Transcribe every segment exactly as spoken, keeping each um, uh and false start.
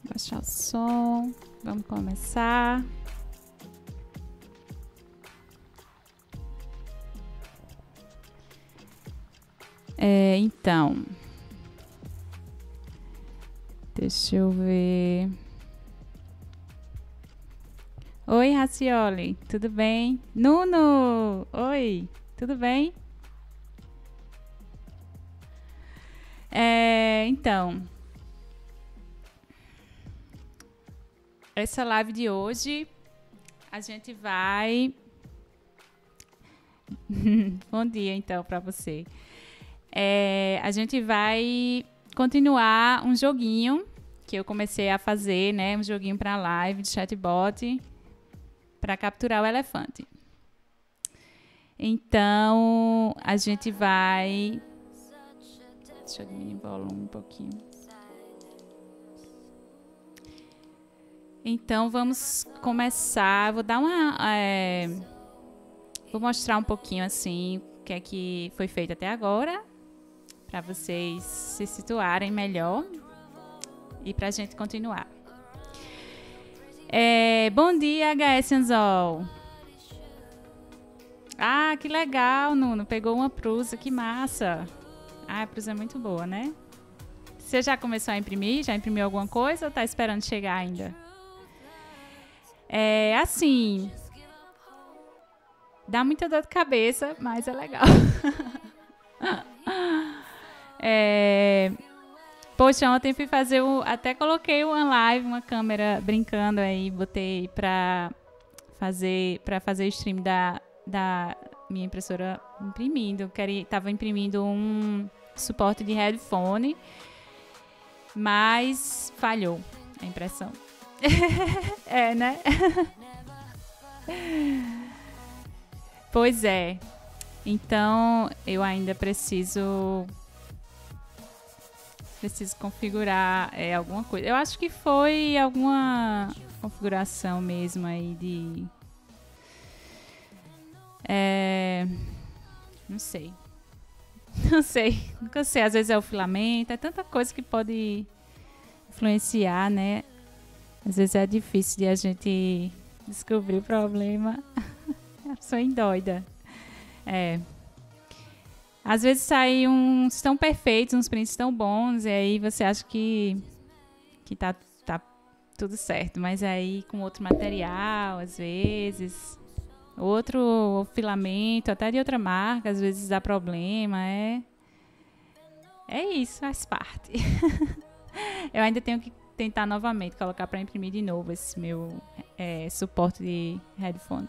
Baixar o som. Vamos começar. É, então. Deixa eu ver. Oi, Racioli. Tudo bem? Nuno! Oi, tudo bem? É, então. Essa live de hoje, a gente vai... Bom dia, então, para você. É, a gente vai continuar um joguinho que eu comecei a fazer, né? Um joguinho para live de chatbot para capturar o elefante. Então, a gente vai... Deixa eu diminuir o volume um pouquinho. Então, vamos começar. Vou dar uma... É, vou mostrar um pouquinho, assim, o que é que foi feito até agora, para vocês se situarem melhor e para a gente continuar. É, bom dia, H S Anzol. Ah, que legal, Nuno. Pegou uma prusa, que massa. Ah, a prusa é muito boa, né? Você já começou a imprimir? Já imprimiu alguma coisa ou está esperando chegar ainda? É assim, dá muita dor de cabeça, mas é legal. é, poxa, ontem fui fazer o, até coloquei uma live, uma câmera brincando aí, botei pra fazer para fazer o stream da, da minha impressora imprimindo. Queria, tava imprimindo um suporte de headphone, mas falhou a impressão. É, né? Pois é. Então, eu ainda preciso preciso configurar é, alguma coisa. Eu acho que foi alguma configuração mesmo aí de... É, não sei. Não sei. Nunca sei. Às vezes é o filamento. É tanta coisa que pode influenciar, né? Às vezes é difícil de a gente descobrir o problema. A pessoa endoida. É. Às vezes saem uns tão perfeitos, uns prints tão bons, e aí você acha que, que tá, tá tudo certo. Mas aí com outro material, às vezes, outro filamento, até de outra marca, às vezes dá problema. É, é isso, faz parte. Eu ainda tenho que tentar novamente colocar para imprimir de novo esse meu é, suporte de headphone.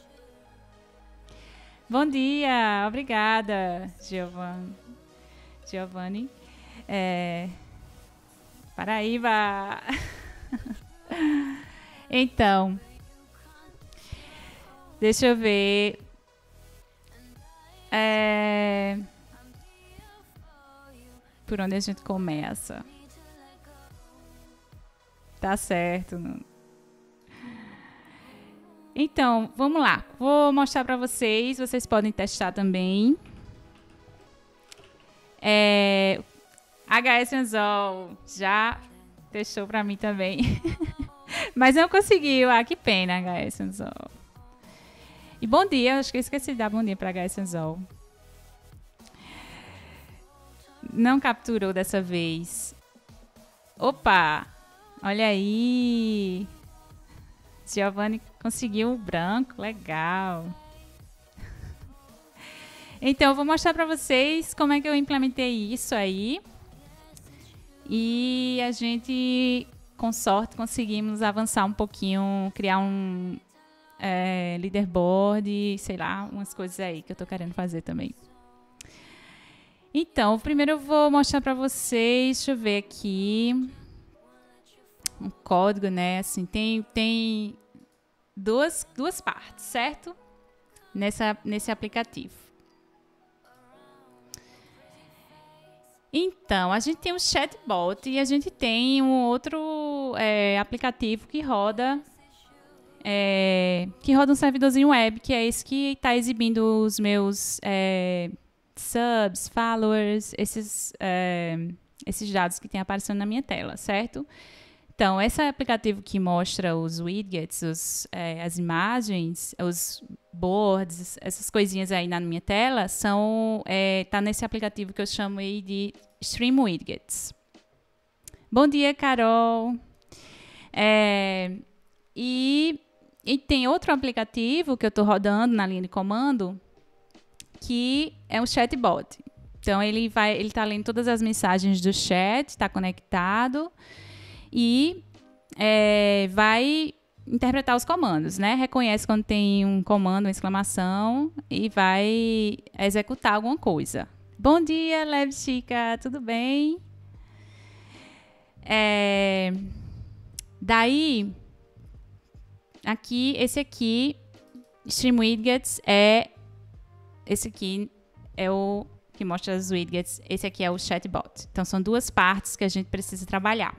Bom dia, obrigada, Giovanni. Giovanni. É, Paraíba. Então, deixa eu ver. É, por onde a gente começa? Tá certo. Não. Então, vamos lá. Vou mostrar para vocês. Vocês podem testar também. É, H S Anzol já testou para mim também. Mas não conseguiu. Ah, que pena, H S Anzol. E bom dia. Acho que eu esqueci de dar bom dia para H S Anzol. Não capturou dessa vez. Opa! Olha aí. Giovanni conseguiu o branco. Legal. Então, eu vou mostrar para vocês como é que eu implementei isso aí. E a gente, com sorte, conseguimos avançar um pouquinho, criar um é, leaderboard, sei lá, umas coisas aí que eu tô querendo fazer também. Então, primeiro eu vou mostrar para vocês, deixa eu ver aqui, um código, né? Assim, tem, tem duas, duas partes, certo? Nessa, nesse aplicativo. Então, a gente tem um chatbot e a gente tem um outro é, aplicativo que roda, é, que roda um servidorzinho web, que é esse que está exibindo os meus é, subs, followers, esses, é, esses dados que tem aparecendo na minha tela, certo? Então, esse aplicativo que mostra os widgets, os, é, as imagens, os boards, essas coisinhas aí na minha tela, são, é, tá nesse aplicativo que eu chamo aí de Stream Widgets. Bom dia, Carol! É, e, e tem outro aplicativo que eu estou rodando na linha de comando, que é um chatbot. Então, ele vai, ele está lendo todas as mensagens do chat, está conectado e é, vai interpretar os comandos, né? Reconhece quando tem um comando, uma exclamação e vai executar alguma coisa. Bom dia, Leve Chica, tudo bem? É, daí, aqui, esse aqui, Stream Widgets, é esse aqui é o que mostra os widgets, esse aqui é o chatbot. Então, são duas partes que a gente precisa trabalhar.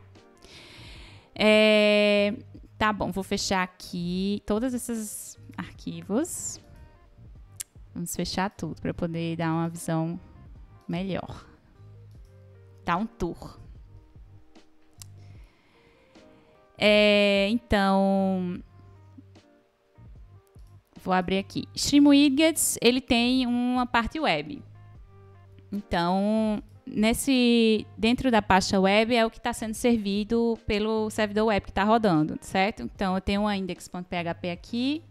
É, tá bom, vou fechar aqui todos esses arquivos. Vamos fechar tudo para poder dar uma visão melhor. Dar um tour. É, então, vou abrir aqui. Stream Widgets, ele tem uma parte web. Então, nesse, dentro da pasta web é o que está sendo servido pelo servidor web que está rodando, certo? Então, eu tenho uma index.php aqui,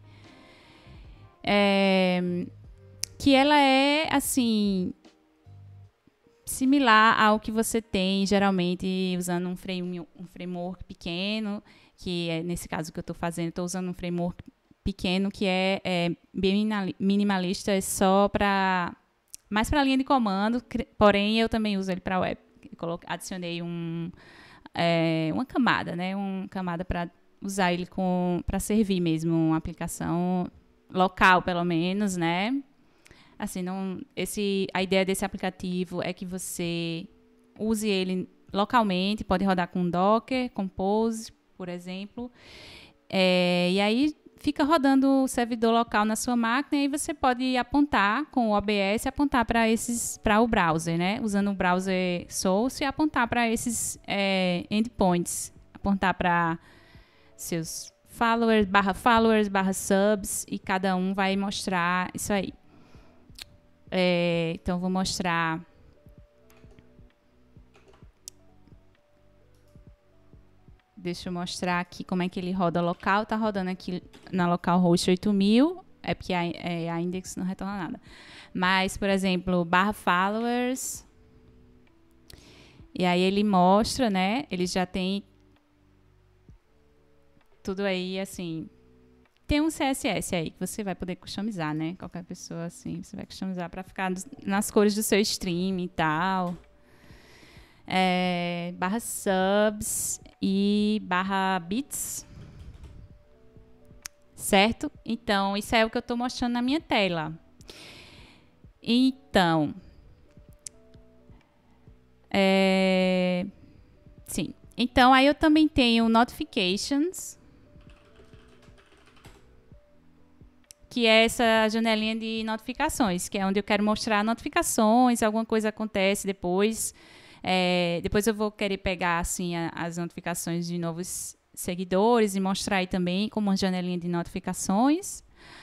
é, que ela é, assim, similar ao que você tem, geralmente, usando um, frame, um framework pequeno, que é, nesse caso que eu estou fazendo, estou usando um framework pequeno que é, é bem minimalista, é só para... mais para a linha de comando, porém eu também uso ele para web. Eu adicionei um, é, uma camada, né? Uma camada para usar ele para servir mesmo uma aplicação local, pelo menos, né? Assim, não, esse, a ideia desse aplicativo é que você use ele localmente, pode rodar com Docker, Compose, por exemplo. É, e aí fica rodando o servidor local na sua máquina e você pode apontar com o O B S, apontar para esses, para o browser, né? Usando o browser source e apontar para esses é, endpoints, apontar para seus followers, barra followers, barra subs, e cada um vai mostrar isso aí. É, então, vou mostrar... Deixa eu mostrar aqui como é que ele roda local. Tá rodando aqui na localhost oito mil. É porque a, é, a index não retorna nada. Mas, por exemplo, barra followers. E aí ele mostra, né? Ele já tem tudo aí, assim. Tem um C S S aí que você vai poder customizar, né? Qualquer pessoa, assim, você vai customizar para ficar nas cores do seu stream e tal. É, barra subs e barra bits, certo? Então, isso é o que eu estou mostrando na minha tela. Então, é, sim. Então, aí eu também tenho notifications, que é essa janelinha de notificações, que é onde eu quero mostrar notificações, alguma coisa acontece depois. É, depois eu vou querer pegar assim, a, as notificações de novos seguidores e mostrar aí também como uma janelinha de notificações.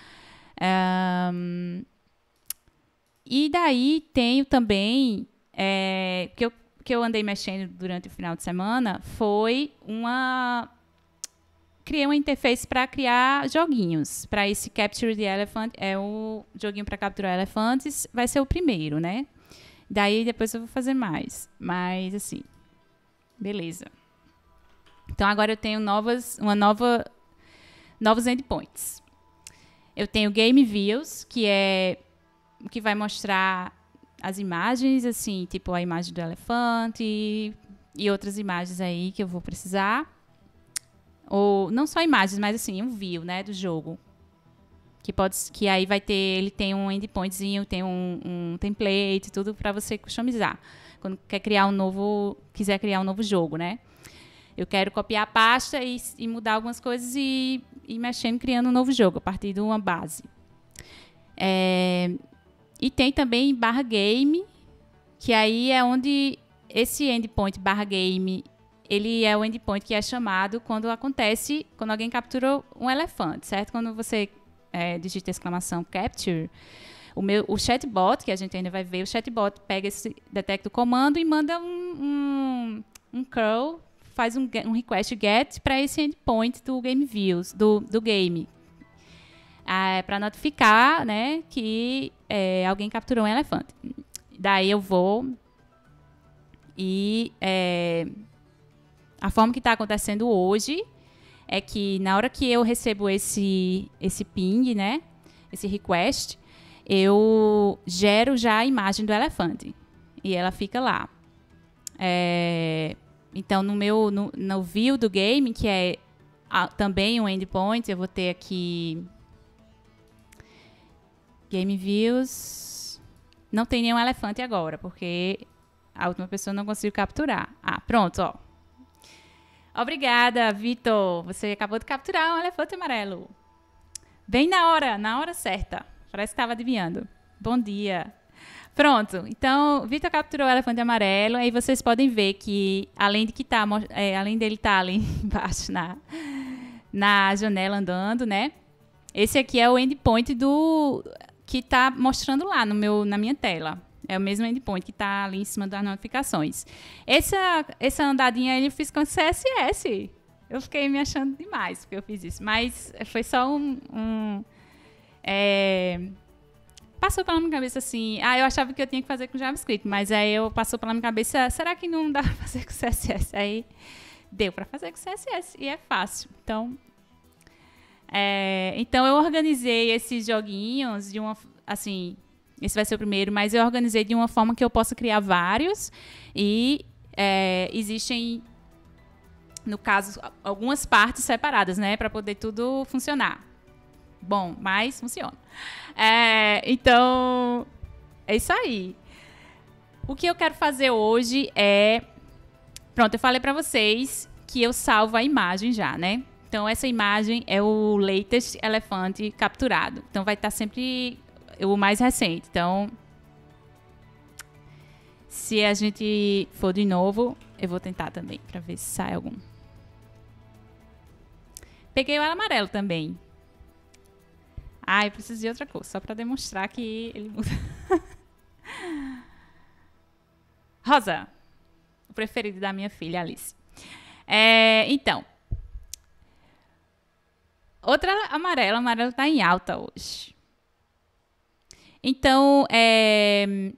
Um, e daí tenho também, é, que, eu, que eu andei mexendo durante o final de semana, foi uma... Criei uma interface para criar joguinhos. Para esse Capture the Elephant, é o joguinho para capturar elefantes, vai ser o primeiro, né? Daí, depois eu vou fazer mais. Mas, assim, beleza. Então, agora eu tenho novas, uma nova, novos endpoints. Eu tenho Game Views, que é o que vai mostrar as imagens, assim, tipo a imagem do elefante e, e outras imagens aí que eu vou precisar. Ou, não só imagens, mas, assim, um view, né, do jogo. Que, pode, que aí vai ter, ele tem um endpointzinho, tem um, um template, tudo para você customizar. Quando quer criar um novo, quiser criar um novo jogo, né? Eu quero copiar a pasta e, e mudar algumas coisas e ir mexendo, criando um novo jogo a partir de uma base. É, e tem também barra game, que aí é onde esse endpoint barra game, ele é o endpoint que é chamado quando acontece, quando alguém captura um elefante, certo? Quando você é, digita exclamação capture, o, meu, o chatbot, que a gente ainda vai ver, o chatbot pega esse, detecta o comando e manda um, um, um curl, faz um, um request get para esse endpoint do game views, do, do game. Ah, para notificar, né, que é, alguém capturou um elefante. Daí eu vou e é, a forma que está acontecendo hoje é que na hora que eu recebo esse, esse ping, né, esse request, eu gero já a imagem do elefante e ela fica lá. É, então, no meu no, no view do game, que é a, também um endpoint, eu vou ter aqui Game Views. Não tem nenhum elefante agora, porque a última pessoa não conseguiu capturar. Ah, pronto, ó. Obrigada, Vitor. Você acabou de capturar um elefante amarelo. Bem na hora, na hora certa. Parece que estava adivinhando. Bom dia. Pronto. Então, Vitor capturou o elefante amarelo. Aí vocês podem ver que, além de que tá, é, além dele estar tá ali embaixo na, na janela andando, né? Esse aqui é o endpoint do que está mostrando lá no meu, na minha tela. É o mesmo endpoint que está ali em cima das notificações. Essa, essa andadinha aí eu fiz com C S S. Eu fiquei me achando demais porque eu fiz isso. Mas foi só um... um é, passou pela minha cabeça assim... Ah, eu achava que eu tinha que fazer com JavaScript. Mas aí eu passou pela minha cabeça... Será que não dá para fazer com C S S? Aí deu para fazer com C S S. E é fácil. Então... É, então eu organizei esses joguinhos de uma, assim, esse vai ser o primeiro, mas eu organizei de uma forma que eu possa criar vários e é, existem, no caso, algumas partes separadas, né, para poder tudo funcionar. Bom, mas funciona. É, então, é isso aí. O que eu quero fazer hoje é, pronto, eu falei para vocês que eu salvo a imagem já, né? Então, essa imagem é o latest elefante capturado. Então, vai estar sempre o mais recente. Então, se a gente for de novo, eu vou tentar também, para ver se sai algum. Peguei o amarelo também. Ah, eu preciso de outra cor, só para demonstrar que ele muda. Rosa, o preferido da minha filha, Alice. É, então... Outra amarela, amarelo está em alta hoje. Então, é,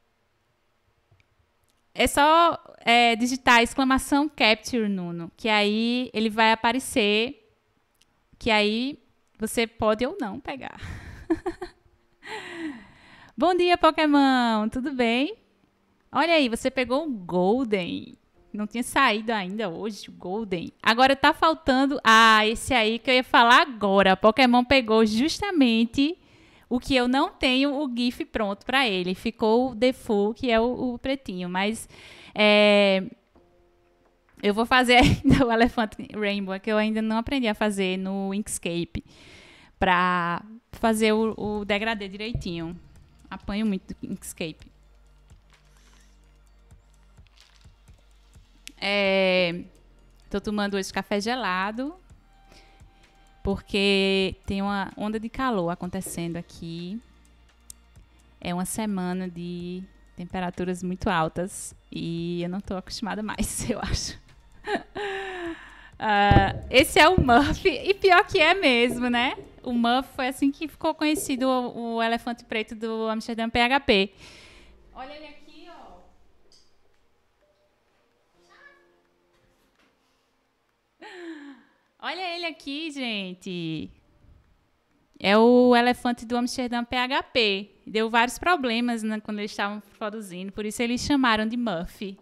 é só é, digitar exclamação capture, Nuno, que aí ele vai aparecer, que aí você pode ou não pegar. Bom dia, Pokémon, tudo bem? Olha aí, você pegou um Golden. Não tinha saído ainda hoje, o Golden. Agora tá faltando... Ah, esse aí que eu ia falar agora. Pokémon pegou justamente o que eu não tenho o GIF pronto para ele. Ficou o default, que é o, o pretinho. Mas é, eu vou fazer ainda o Elefante Rainbow, que eu ainda não aprendi a fazer no Inkscape. Para fazer o, o degradê direitinho. Apanho muito do Inkscape. Estou é, tomando hoje café gelado, porque tem uma onda de calor acontecendo aqui. É uma semana de temperaturas muito altas e eu não estou acostumada mais, eu acho. uh, esse é o Muff, e pior que é mesmo, né? O Muff foi assim que ficou conhecido o, o elefante preto do Amsterdã P H P. Olha ele aqui. Olha ele aqui, gente. É o elefante do Amsterdã P H P. Deu vários problemas, né, quando eles estavam produzindo, por isso eles chamaram de Muff.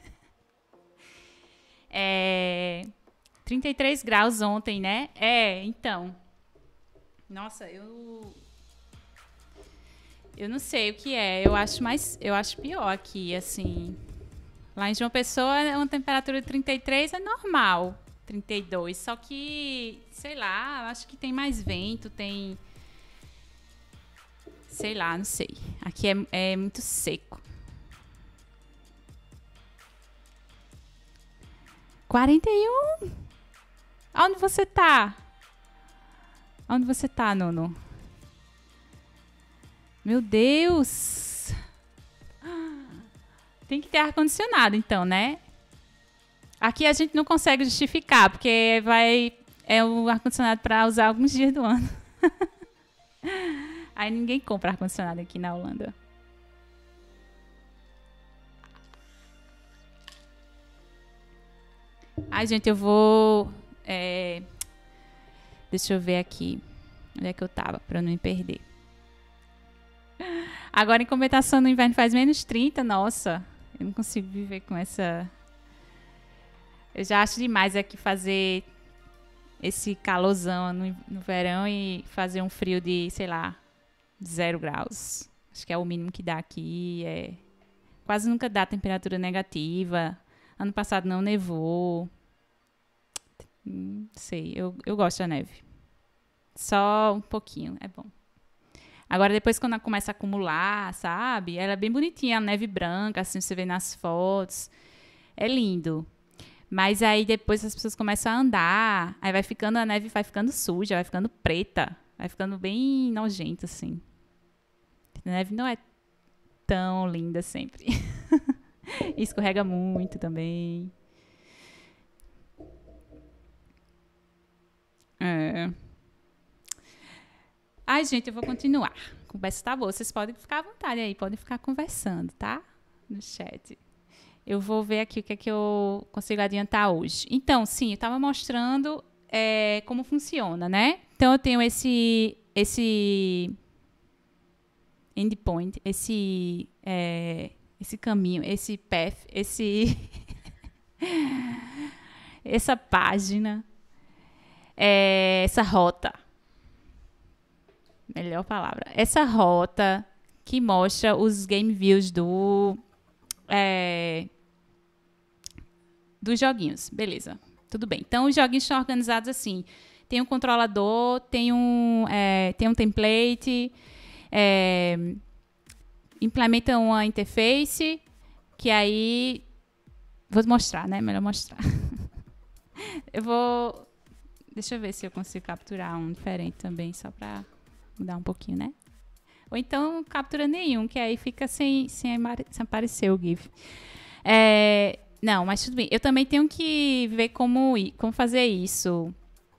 É, trinta e três graus ontem, né? É, então. Nossa, eu... Eu não sei o que é. Eu acho mais... Eu acho pior aqui, assim. Lá em João Pessoa, uma temperatura de trinta e três é normal. trinta e dois, só que, sei lá, acho que tem mais vento, tem... Sei lá, não sei. Aqui é, é muito seco. quarenta e um? Aonde você tá? Onde você tá, Nuno? Meu Deus! Tem que ter ar-condicionado, então, né? Aqui a gente não consegue justificar, porque vai é o ar-condicionado para usar alguns dias do ano. Aí ninguém compra ar-condicionado aqui na Holanda. Ai, gente, eu vou... É, deixa eu ver aqui. Onde é que eu tava, pra eu não me perder. Agora, em compensação, no inverno faz menos trinta. Nossa, eu não consigo viver com essa... Eu já acho demais aqui fazer esse calorzão no, no verão e fazer um frio de, sei lá, zero graus. Acho que é o mínimo que dá aqui. É... Quase nunca dá temperatura negativa. Ano passado não nevou. Não sei, eu, eu gosto da neve. Só um pouquinho, é bom. Agora, depois quando ela começa a acumular, sabe? Ela é bem bonitinha, a neve branca, assim, você vê nas fotos. É lindo. Mas aí depois as pessoas começam a andar, aí vai ficando, a neve vai ficando suja, vai ficando preta, vai ficando bem nojenta, assim. A neve não é tão linda sempre. E escorrega muito também. É. Ai, gente, eu vou continuar. A conversa tá boa. Vocês podem ficar à vontade aí, podem ficar conversando, tá? No chat. Eu vou ver aqui o que é que eu consigo adiantar hoje. Então, sim, eu estava mostrando é, como funciona, né? Então, eu tenho esse, esse endpoint, esse, é, esse caminho, esse path, esse essa página, é, essa rota. Melhor palavra. Essa rota que mostra os game views do... É, dos joguinhos, beleza, tudo bem. Então, os joguinhos estão organizados assim. Tem um controlador, tem um, é, tem um template, é, implementa uma interface, que aí... Vou mostrar, né? Melhor mostrar. Eu vou... Deixa eu ver se eu consigo capturar um diferente também, só para mudar um pouquinho, né? Ou então, captura nenhum, que aí fica sem, sem, sem aparecer o GIF. É, não, mas tudo bem. Eu também tenho que ver como, como fazer isso.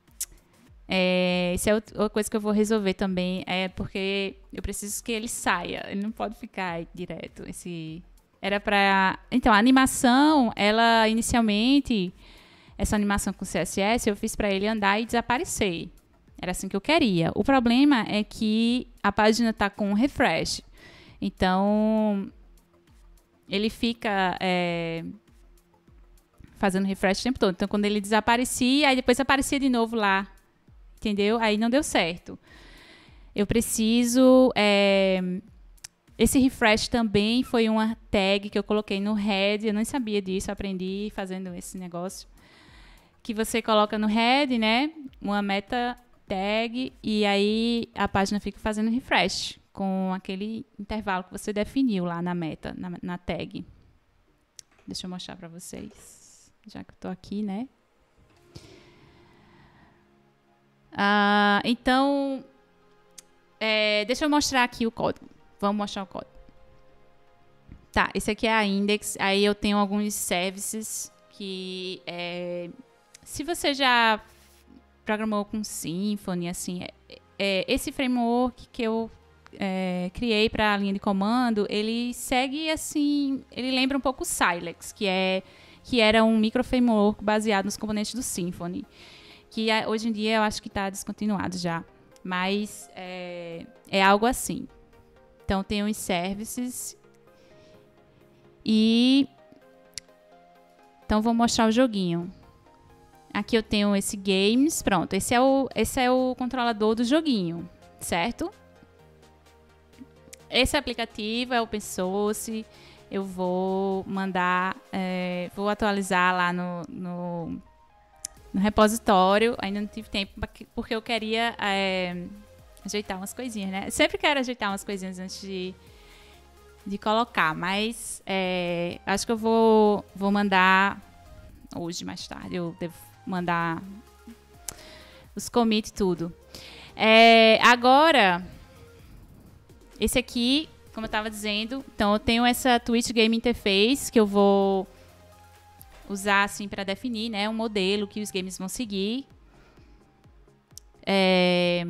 É, isso é outra coisa que eu vou resolver também. É porque eu preciso que ele saia. Ele não pode ficar aí direto. Esse, era pra... Então, a animação, ela inicialmente... Essa animação com C S S, eu fiz para ele andar e desaparecer. Era assim que eu queria. O problema é que a página está com um refresh. Então, ele fica é, fazendo refresh o tempo todo. Então, quando ele desaparecia, aí depois aparecia de novo lá. Entendeu? Aí não deu certo. Eu preciso... É, esse refresh também foi uma tag que eu coloquei no head. Eu não sabia disso, aprendi fazendo esse negócio. Que você coloca no head, né? Uma meta... tag, e aí a página fica fazendo refresh com aquele intervalo que você definiu lá na meta, na, na tag. Deixa eu mostrar para vocês, já que eu tô aqui, né? Ah, então, é, deixa eu mostrar aqui o código. Vamos mostrar o código. Tá, esse aqui é a index, aí eu tenho alguns services que, é, se você já programou com Symfony, assim, é, é, esse framework que eu é, criei para a linha de comando, ele segue assim, ele lembra um pouco o Silex, que, é, que era um micro framework baseado nos componentes do Symfony, que é, hoje em dia eu acho que está descontinuado já, mas é, é algo assim. Então, tem os services e... Então, vou mostrar o joguinho. Aqui eu tenho esse games, pronto, esse é o, esse é o controlador do joguinho, certo? Esse aplicativo é open source, eu vou mandar, é, vou atualizar lá no, no, no repositório, ainda não tive tempo, porque eu queria é, ajeitar umas coisinhas, né? Sempre quero ajeitar umas coisinhas antes de, de colocar, mas é, acho que eu vou, vou mandar... hoje, mais tarde. Eu devo mandar os commits e tudo. É, agora, esse aqui, como eu estava dizendo, então eu tenho essa Twitch Game Interface que eu vou usar assim para definir, né, um modelo que os games vão seguir. É...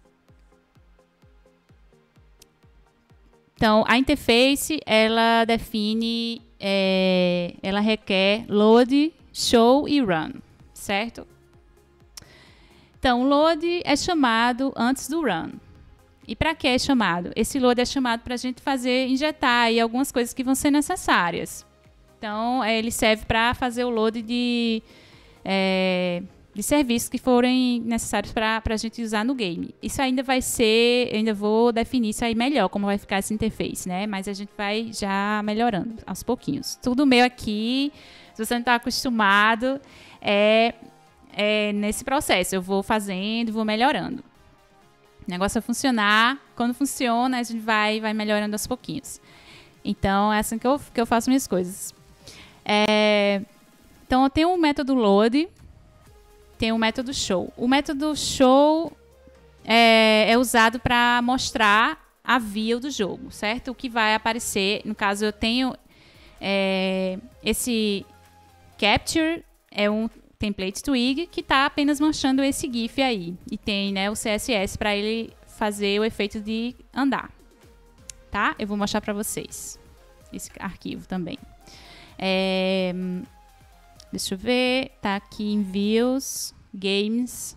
Então, a interface, ela define, é, ela requer load, show e run, certo? Então, o load é chamado antes do run. E para que é chamado? Esse load é chamado para a gente fazer, injetar aí algumas coisas que vão ser necessárias. Então, é, ele serve para fazer o load de, é, de serviços que forem necessários para a gente usar no game. Isso ainda vai ser, eu ainda vou definir isso aí melhor, como vai ficar essa interface, né? Mas a gente vai já melhorando aos pouquinhos. Tudo meu aqui, se você não está acostumado, é, é nesse processo. Eu vou fazendo, vou melhorando. O negócio vai funcionar. Quando funciona, a gente vai, vai melhorando aos pouquinhos. Então, é assim que eu, que eu faço minhas coisas. É, então, eu tenho um método load, tenho um método show. O método show é, é usado para mostrar a view do jogo, certo? O que vai aparecer, no caso, eu tenho é, esse capture, é um template twig que está apenas mostrando esse GIF aí. E tem, né, o C S S para ele fazer o efeito de andar. Tá? Eu vou mostrar para vocês esse arquivo também. É, deixa eu ver. Tá aqui em Views, Games.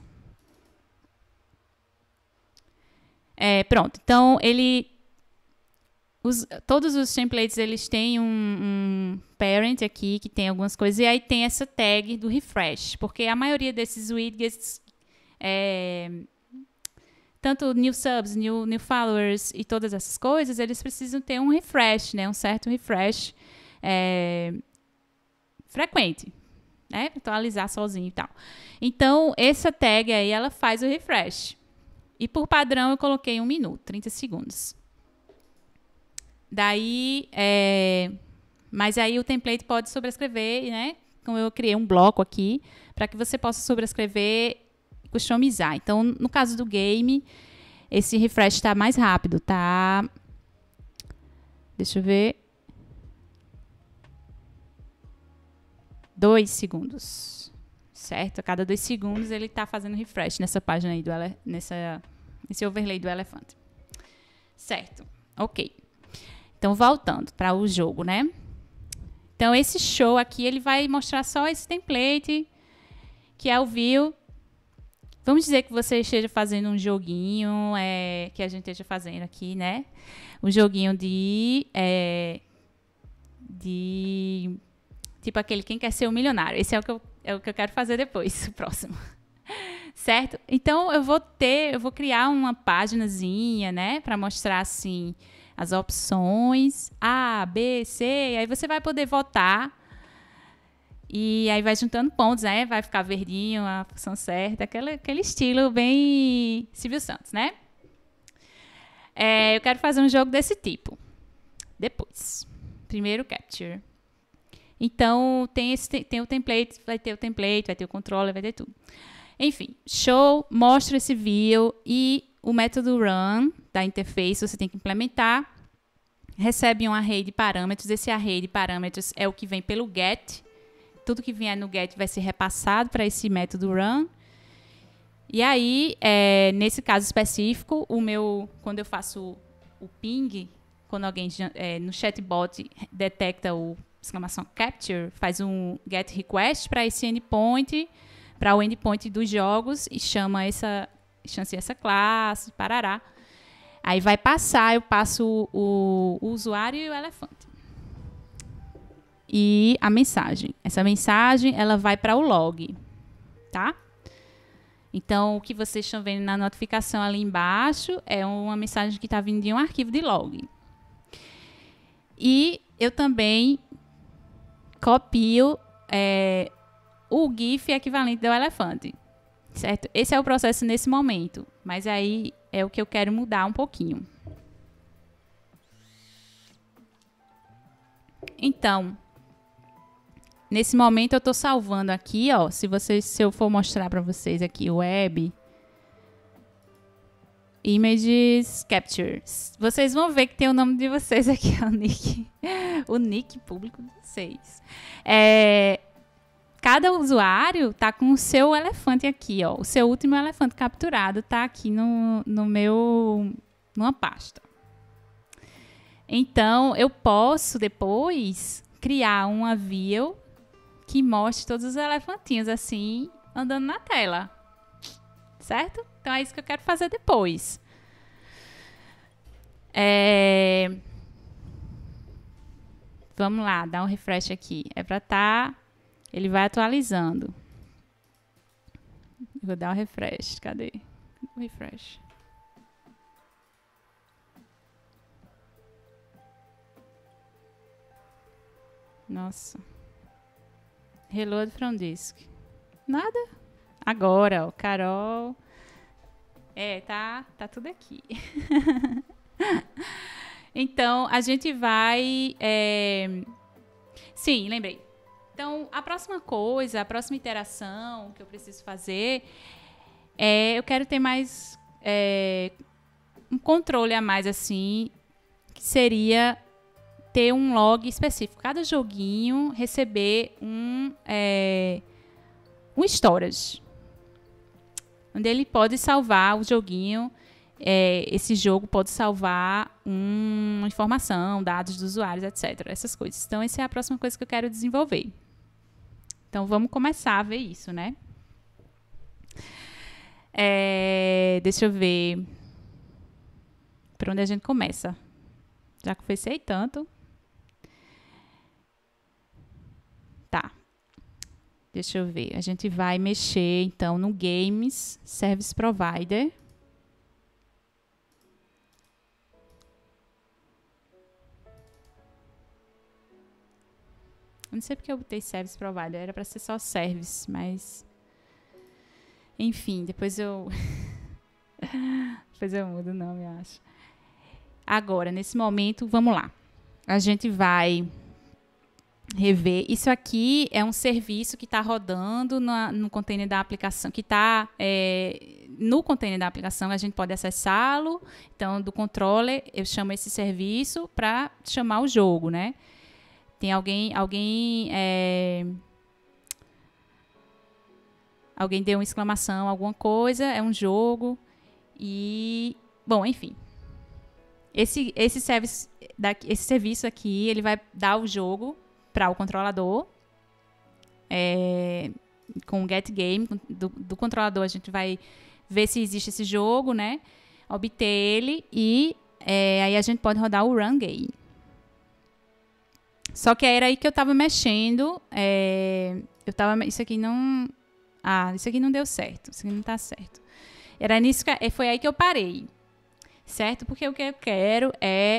É, pronto. Então, ele... Os, todos os templates, eles têm um, um parent aqui, que tem algumas coisas. E aí tem essa tag do refresh. Porque a maioria desses widgets... É, tanto new subs, new, new followers e todas essas coisas, eles precisam ter um refresh, né? Um certo refresh é, frequente, né? Para atualizar sozinho e tal. Então, essa tag aí, ela faz o refresh. E por padrão, eu coloquei um minuto, trinta segundos. Daí, é, mas aí o template pode sobrescrever, né? Então, eu criei um bloco aqui para que você possa sobrescrever customizar. Então, no caso do game, esse refresh está mais rápido, tá? Deixa eu ver. Dois segundos. Certo? A cada dois segundos ele está fazendo refresh nessa página aí, do ele nessa, nesse overlay do elefante. Certo. Ok. Então, voltando para o jogo, né? Então, esse show aqui, ele vai mostrar só esse template, que é o view. Vamos dizer que você esteja fazendo um joguinho, é, que a gente esteja fazendo aqui, né? Um joguinho de, é, de... Tipo aquele Quem Quer Ser um Milionário. Esse é o que eu, é o que eu quero fazer depois, o próximo. Certo? Então, eu vou ter... Eu vou criar uma paginazinha, né? Para mostrar, assim, as opções A, B, C. E aí você vai poder votar. E aí vai juntando pontos, né? Vai ficar verdinho, a função certa. Aquele, aquele estilo bem Silvio Santos, né? É, eu quero fazer um jogo desse tipo. Depois. Primeiro, Capture. Então, tem, esse, tem o template, vai ter o template, vai ter o controller, vai ter tudo. Enfim, show, mostra esse view e o método run da interface você tem que implementar. Recebe um array de parâmetros. Esse array de parâmetros é o que vem pelo get. Tudo que vier no get vai ser repassado para esse método run. E aí, é, nesse caso específico, o meu, quando eu faço o, o ping, quando alguém é, no chatbot detecta o exclamação capture, faz um get request para esse endpoint, para o endpoint dos jogos e chama essa, chama essa classe, parará. Aí vai passar, eu passo o, o usuário e o elefante. E a mensagem. Essa mensagem, ela vai para o log, tá? Então, o que vocês estão vendo na notificação ali embaixo é uma mensagem que está vindo de um arquivo de log. E eu também copio é, o GIF equivalente do elefante, certo? Esse é o processo nesse momento, mas aí é o que eu quero mudar um pouquinho. Então, nesse momento eu estou salvando aqui, ó. Se, vocês, se eu for mostrar para vocês aqui o web, Images Captures. Vocês vão ver que tem o nome de vocês aqui, o nick. O nick público de vocês. É, cada usuário tá com o seu elefante aqui, ó. O seu último elefante capturado tá aqui no, no meu... numa pasta. Então, eu posso depois criar uma view que mostre todos os elefantinhos assim, andando na tela. Certo? Então, é isso que eu quero fazer depois. É... Vamos lá, dar um refresh aqui. É para estar... Tá... Ele vai atualizando. Eu vou dar um refresh. Cadê? O refresh. Nossa. Reload from disk. Nada. Agora, ó. Carol... É, tá, tá tudo aqui. Então, a gente vai... É... Sim, lembrei. Então, a próxima coisa, a próxima interação que eu preciso fazer é... Eu quero ter mais... É, um controle a mais, assim, que seria ter um log específico. Cada joguinho receber um... É, um storage. Onde ele pode salvar o joguinho, é, esse jogo pode salvar um, uma informação, dados dos usuários, etcétera. Essas coisas. Então, essa é a próxima coisa que eu quero desenvolver. Então, vamos começar a ver isso, né? É, deixa eu ver. Por onde a gente começa? Já conversei tanto. Tá. Deixa eu ver. A gente vai mexer, então, no Games Service Provider. Não sei porque eu botei Service Provider. Era para ser só Service, mas... Enfim, depois eu... depois eu mudo o nome, eu acho. Agora, nesse momento, vamos lá. A gente vai... rever. Isso aqui é um serviço que está rodando na, no container da aplicação, que está é, no container da aplicação, a gente pode acessá-lo. Então, do controller, eu chamo esse serviço para chamar o jogo, né? Tem alguém, alguém, é, alguém deu uma exclamação, alguma coisa, é um jogo e, bom, enfim. Esse, esse, service, esse serviço aqui, ele vai dar o jogo para o controlador, é, com o getGame, do, do controlador a gente vai ver se existe esse jogo, né? Obter ele e é, aí a gente pode rodar o run game. Só que era aí que eu estava mexendo, é, eu tava, isso aqui não, ah, isso aqui não deu certo, isso aqui não está certo. Era nisso que, foi aí que eu parei, certo? Porque o que eu quero é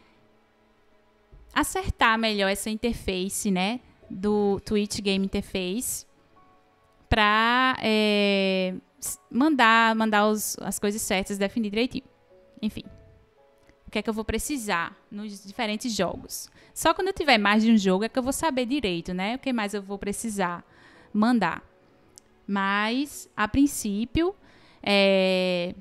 acertar melhor essa interface, né, do Twitch Game Interface para é, mandar, mandar os, as coisas certas, definir direitinho. Enfim, o que é que eu vou precisar nos diferentes jogos. Só quando eu tiver mais de um jogo é que eu vou saber direito, né, o que mais eu vou precisar mandar. Mas, a princípio, é,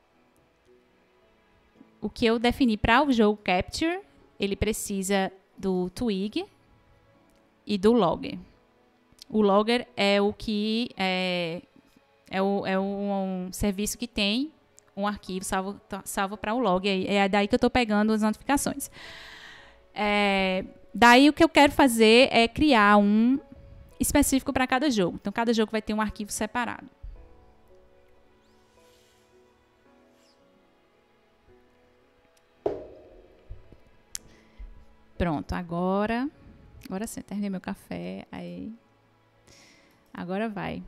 o que eu defini para o jogo Capture, ele precisa do twig e do logger. O logger é o que é, é, o, é um, um serviço que tem um arquivo salvo, salvo para o logger. É daí que eu estou pegando as notificações. É, daí o que eu quero fazer é criar um específico para cada jogo. Então, cada jogo vai ter um arquivo separado. Pronto, agora... Agora sim, terminei meu café. Aí, agora vai.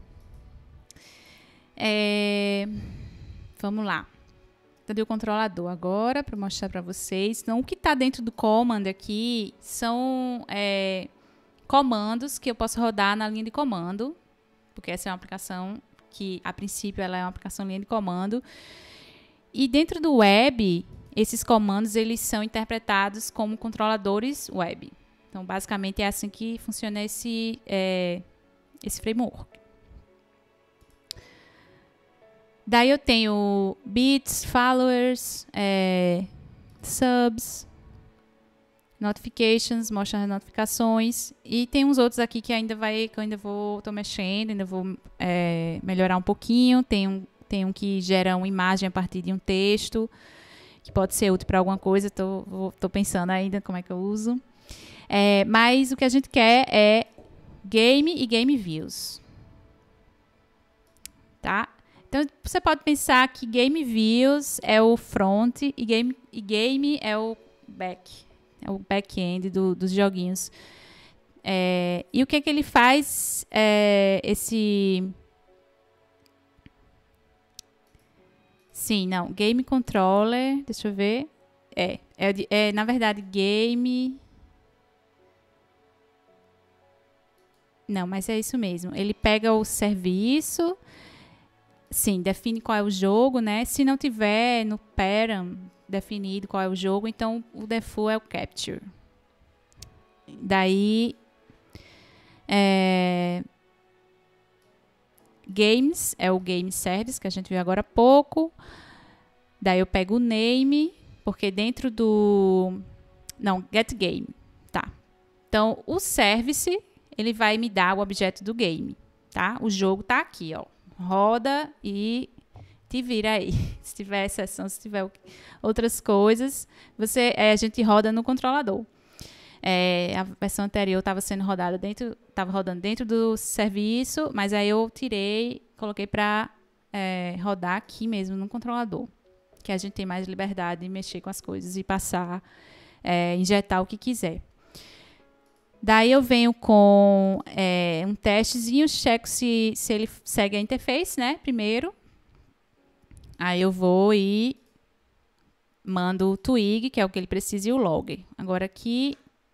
É, vamos lá. Cadê o controlador? Agora, para mostrar para vocês. Então, o que está dentro do command aqui são é, comandos que eu posso rodar na linha de comando. Porque essa é uma aplicação que, a princípio, ela é uma aplicação linha de comando. E dentro do web, esses comandos eles são interpretados como controladores web. Então, basicamente, é assim que funciona esse, é, esse framework. Daí eu tenho bits, followers, é, subs, notifications, mostra as notificações. E tem uns outros aqui que ainda vai, que eu ainda vou, tô mexendo, ainda vou é, melhorar um pouquinho. Tem um, tem um que gera uma imagem a partir de um texto, que pode ser útil para alguma coisa. Tô, vou, tô pensando ainda como é que eu uso. É, mas o que a gente quer é game e game views. Tá? Então, você pode pensar que game views é o front e game, e game é o back. É o back-end do, dos joguinhos. É, e o que é que ele faz? É, esse... Sim, não. Game controller. Deixa eu ver. É, é, é na verdade, game... Não, mas é isso mesmo. Ele pega o serviço... Sim, define qual é o jogo, né? Se não tiver no param definido qual é o jogo, então o default é o capture. Daí, é, games é o game service, que a gente viu agora há pouco. Daí eu pego o name, porque dentro do... Não, get game, tá. Então, o service, ele vai me dar o objeto do game, tá? O jogo tá aqui, ó. Roda e te vira aí. Se tiver exceção, se tiver outras coisas, você, é, a gente roda no controlador. É, a versão anterior estava sendo rodada dentro, estava rodando dentro do serviço, mas aí eu tirei, coloquei para é, rodar aqui mesmo no controlador, que a gente tem mais liberdade de mexer com as coisas e passar, é, injetar o que quiser. Daí eu venho com é, um testezinho, checo se, se ele segue a interface, né, primeiro. Aí eu vou e mando o twig, que é o que ele precisa, e o log. Agora aqui...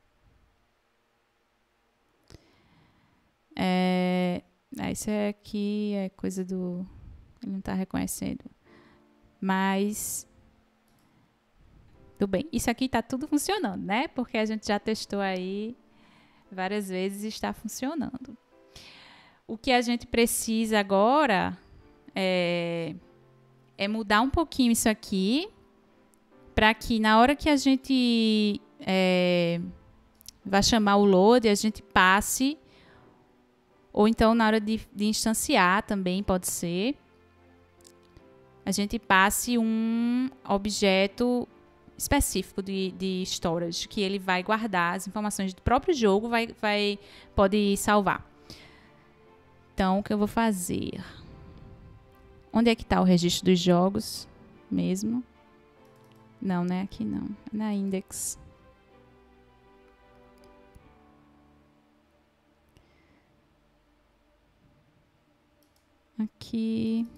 É, isso é aqui é coisa do... Ele não está reconhecendo. Mas... Tudo bem. Isso aqui está tudo funcionando, né? Porque a gente já testou aí... várias vezes está funcionando. O que a gente precisa agora é, é mudar um pouquinho isso aqui para que na hora que a gente é, vai chamar o load, a gente passe, ou então na hora de, de instanciar também pode ser, a gente passe um objeto específico de, de storage, que ele vai guardar as informações do próprio jogo, vai, vai, pode salvar. Então, o que eu vou fazer? Onde é que está o registro dos jogos mesmo? Não, né? Aqui não. Na index. Aqui.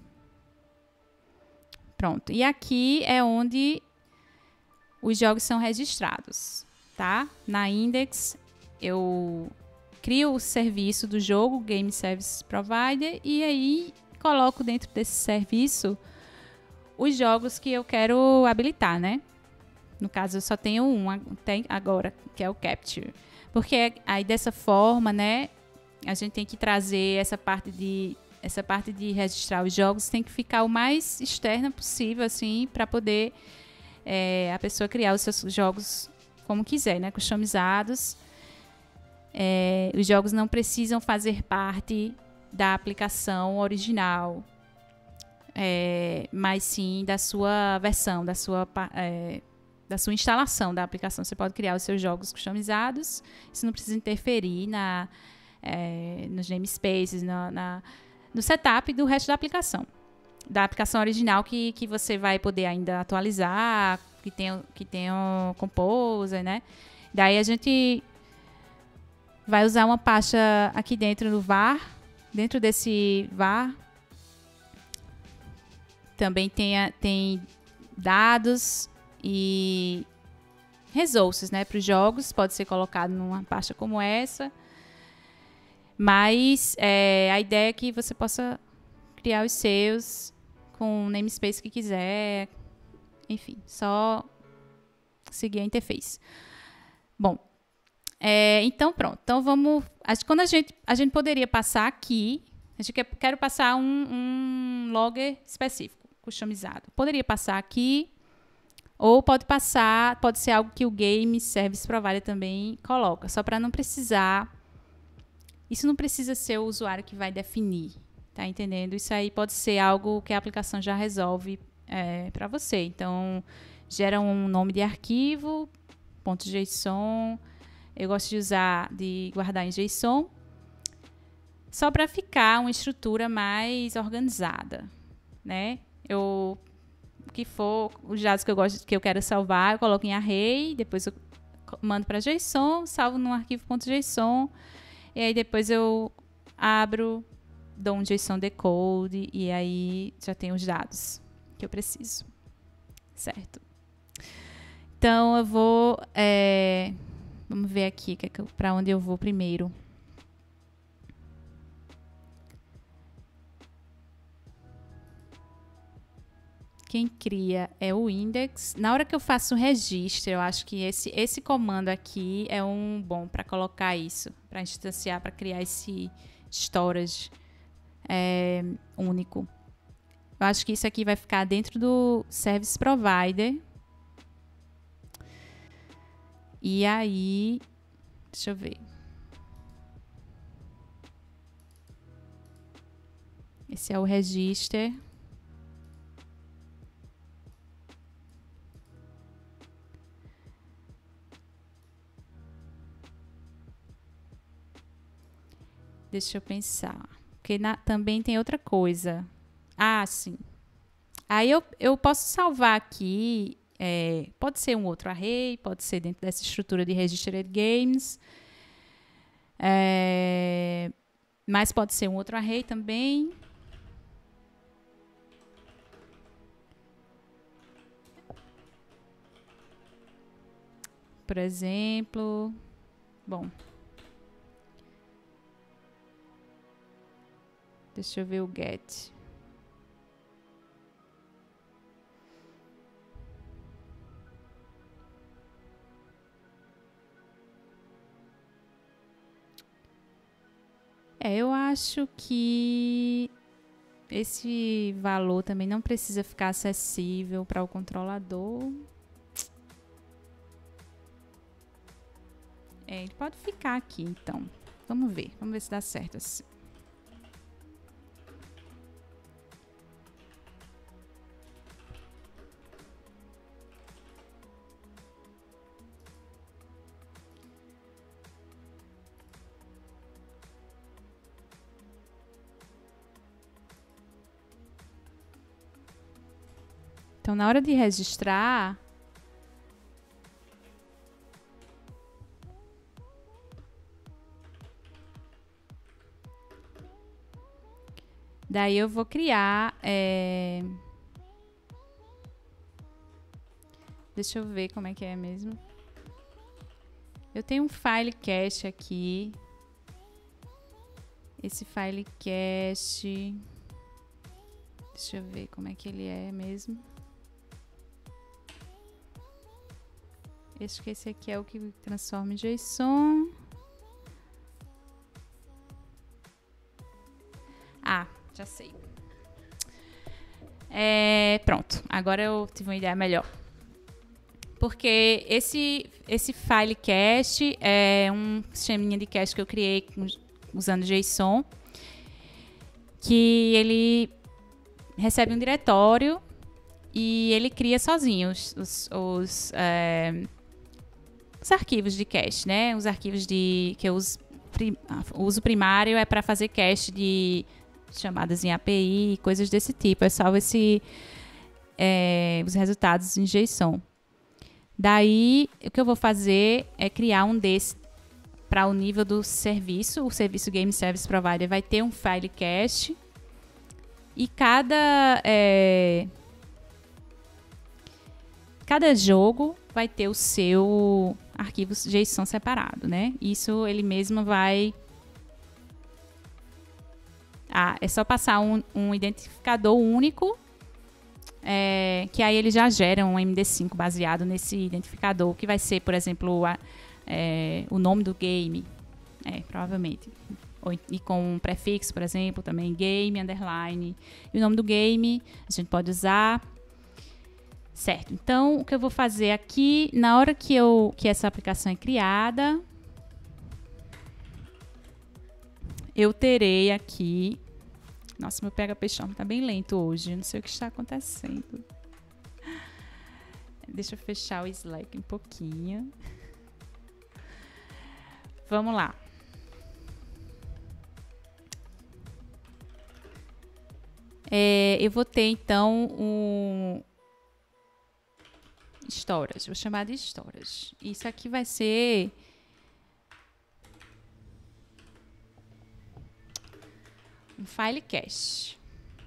Pronto. E aqui é onde os jogos são registrados, tá? Na index, eu crio o serviço do jogo, Game Service Provider, e aí coloco dentro desse serviço os jogos que eu quero habilitar, né? No caso, eu só tenho um agora, que é o Capture. Porque aí, dessa forma, né, a gente tem que trazer essa parte de, essa parte de registrar os jogos, tem que ficar o mais externa possível, assim, para poder... É, a pessoa criar os seus jogos como quiser, né? Customizados. É, os jogos não precisam fazer parte da aplicação original, é, mas sim da sua versão, da sua, é, da sua instalação da aplicação. Você pode criar os seus jogos customizados, isso não precisa interferir na, é, nos namespaces, na, na, no setup do resto da aplicação. Da aplicação original que, que você vai poder ainda atualizar, que tem, que tem o Composer, né? Daí a gente vai usar uma pasta aqui dentro do var. Dentro desse var também tem, a, tem dados e resources, né, para os jogos. Pode ser colocado numa pasta como essa. Mas é, a ideia é que você possa criar os seus com o namespace que quiser. Enfim, só seguir a interface. Bom, É, então, pronto. Então, vamos... Acho que quando a gente, a gente poderia passar aqui... A gente quer, quero passar um, um logger específico, customizado. Poderia passar aqui, ou pode passar... Pode ser algo que o Game Service Provider também coloca, só para não precisar... Isso não precisa ser o usuário que vai definir, tá entendendo? Isso aí pode ser algo que a aplicação já resolve é, para você. Então, gera um nome de arquivo, .json... Eu gosto de usar, de guardar em JSON, só para ficar uma estrutura mais organizada, né? Eu, o que for, os dados que eu gosto, que eu quero salvar, eu coloco em array, depois eu mando para JSON, salvo num arquivo .json, e aí depois eu abro, dou um JSON decode, e aí já tenho os dados que eu preciso, certo? Então, eu vou... É, vamos ver aqui para onde eu vou primeiro. Quem cria é o index. Na hora que eu faço o registro, eu acho que esse, esse comando aqui é um bom para colocar isso, para instanciar, para criar esse storage é, único. Eu acho que isso aqui vai ficar dentro do Service Provider. E aí, deixa eu ver. Esse é o register. Deixa eu pensar. Porque na, também tem outra coisa. Ah, sim. Aí eu, eu posso salvar aqui... É, pode ser um outro array, pode ser dentro dessa estrutura de registered games, é, mas pode ser um outro array também. Por exemplo, bom, deixa eu ver o get. É, eu acho que esse valor também não precisa ficar acessível para o controlador. É, ele pode ficar aqui, então. Vamos ver, vamos ver se dá certo assim. Então, na hora de registrar, daí eu vou criar, é... deixa eu ver como é que é mesmo. Eu tenho um file cache aqui. Esse file cache, deixa eu ver como é que ele é mesmo. Acho que esse aqui é o que transforma em JSON. Ah, já sei. É, pronto, agora eu tive uma ideia melhor. Porque esse, esse file cache é um sisteminha de cache que eu criei usando JSON, que ele recebe um diretório e ele cria sozinho os, os, os é, os arquivos de cache, né? Os arquivos de que eu uso, prim, o uso primário é para fazer cache de chamadas em A P I, coisas desse tipo. Eu salvo esse, é, os resultados em JSON. Daí, o que eu vou fazer é criar um desse para o nível do serviço. O serviço Game Service Provider vai ter um file cache e cada é, cada jogo vai ter o seu arquivo JSON separado, né? Isso ele mesmo vai... Ah, é só passar um, um identificador único, é, que aí ele já gera um M D cinco baseado nesse identificador, que vai ser, por exemplo, a, é, o nome do game, é, provavelmente. Ou, e com um prefixo, por exemplo, também game, underline. E o nome do game a gente pode usar. Certo, então o que eu vou fazer aqui, na hora que, eu, que essa aplicação é criada, eu terei aqui... Nossa, meu P H P Storm está bem lento hoje, não sei o que está acontecendo. Deixa eu fechar o Slack um pouquinho. Vamos lá. É, eu vou ter, então, um storage. Vou chamar de storage. Isso aqui vai ser... um file cache.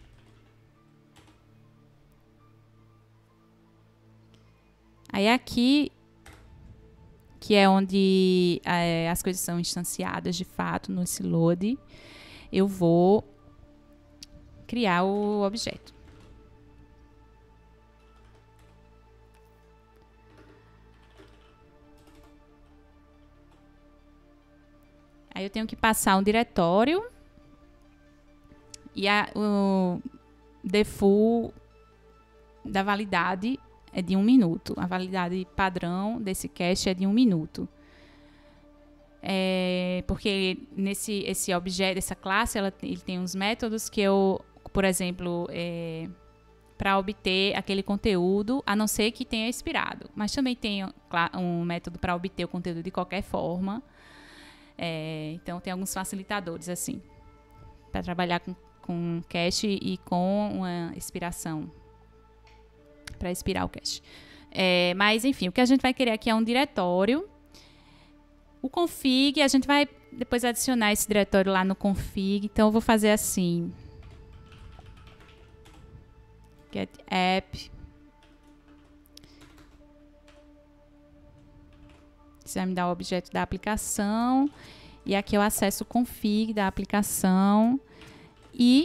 Aí aqui, que é onde é, as coisas são instanciadas de fato no load, eu vou criar o objeto. Aí eu tenho que passar um diretório e a, o default da validade é de um minuto. A validade padrão desse cache é de um minuto. É, porque nesse esse objeto, essa classe, ela, ele tem uns métodos que eu, por exemplo, é, para obter aquele conteúdo, a não ser que tenha expirado. Mas também tem um método para obter o conteúdo de qualquer forma. É, então, tem alguns facilitadores, assim, para trabalhar com, com cache e com uma expiração, para expirar o cache. É, mas, enfim, o que a gente vai querer aqui é um diretório. O config, a gente vai depois adicionar esse diretório lá no config. Então, eu vou fazer assim. Get app. Isso vai me dar o objeto da aplicação. E aqui eu acesso o config da aplicação. E...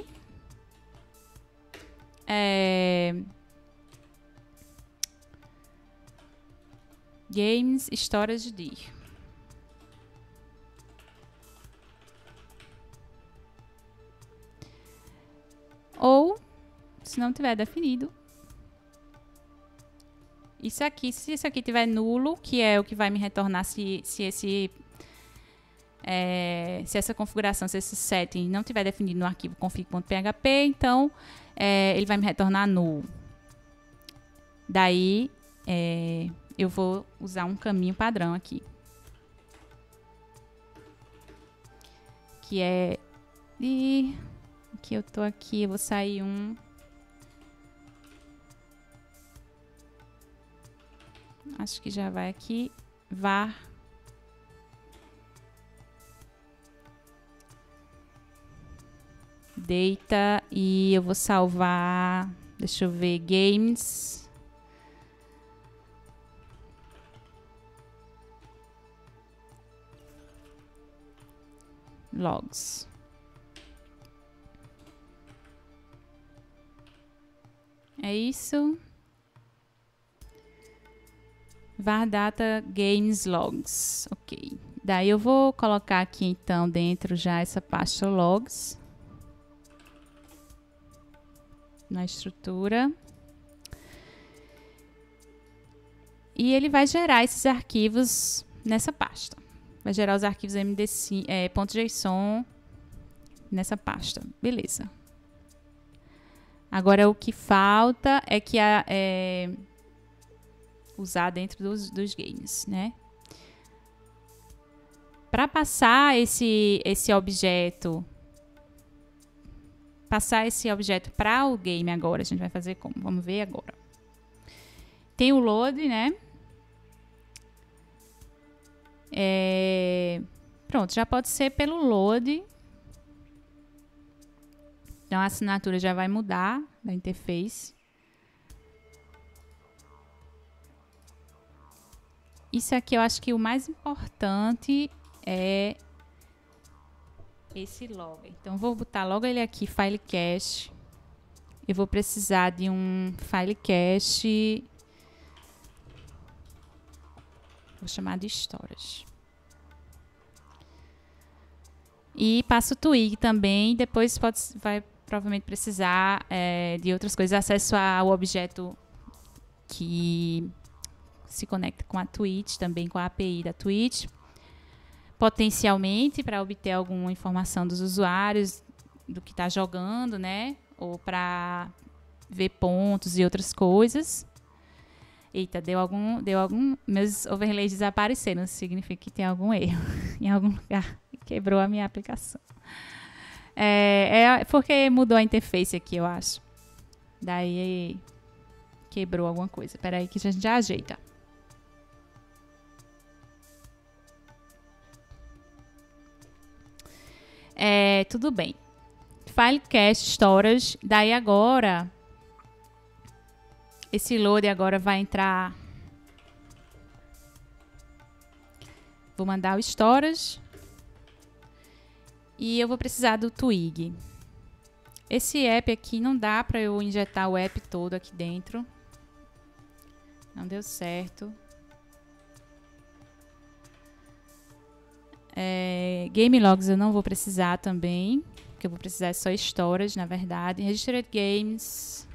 É, Games Storage Dir. Ou, se não tiver definido, isso aqui, se isso aqui tiver nulo, que é o que vai me retornar se, se, esse, é, se essa configuração, se esse setting não tiver definido no arquivo config.php, então é, ele vai me retornar null. Daí, é, eu vou usar um caminho padrão aqui, que é de... que eu tô aqui, eu vou sair um... Acho que já vai aqui. Var. Data. E eu vou salvar... Deixa eu ver. Games. Logs. É isso. Var data games logs. Ok. Daí eu vou colocar aqui então dentro já essa pasta logs. Na estrutura. E ele vai gerar esses arquivos nessa pasta. Vai gerar os arquivos M D cinco, é, .json nessa pasta. Beleza. Agora o que falta é que a... É, usar dentro dos, dos games, né? Para passar esse, esse objeto, passar esse objeto para o game agora, a gente vai fazer como? Vamos ver agora. Tem o load, né? É, pronto, já pode ser pelo load. Então, a assinatura já vai mudar da interface. Isso aqui eu acho que o mais importante é esse log. Então, vou botar logo ele aqui, file cache. Eu vou precisar de um file cache Vou chamar de storage. E passo o twig também. Depois pode, vai provavelmente precisar é, de outras coisas. Acesso ao objeto que se conecta com a Twitch, também com a A P I da Twitch. Potencialmente para obter alguma informação dos usuários, do que está jogando, né? Ou para ver pontos e outras coisas. Eita, deu algum, deu algum... Meus overlays desapareceram. Isso significa que tem algum erro em algum lugar. Quebrou a minha aplicação. É, é porque mudou a interface aqui, eu acho. Daí quebrou alguma coisa. Espera aí que a gente já ajeita. É, tudo bem. File cache storage. Daí agora... Esse load agora vai entrar... Vou mandar o storage. E eu vou precisar do twig. Esse app aqui não dá para eu injetar o app todo aqui dentro. Não deu certo. É, game logs eu não vou precisar também. O que eu vou precisar é só storage, na verdade. Registered games.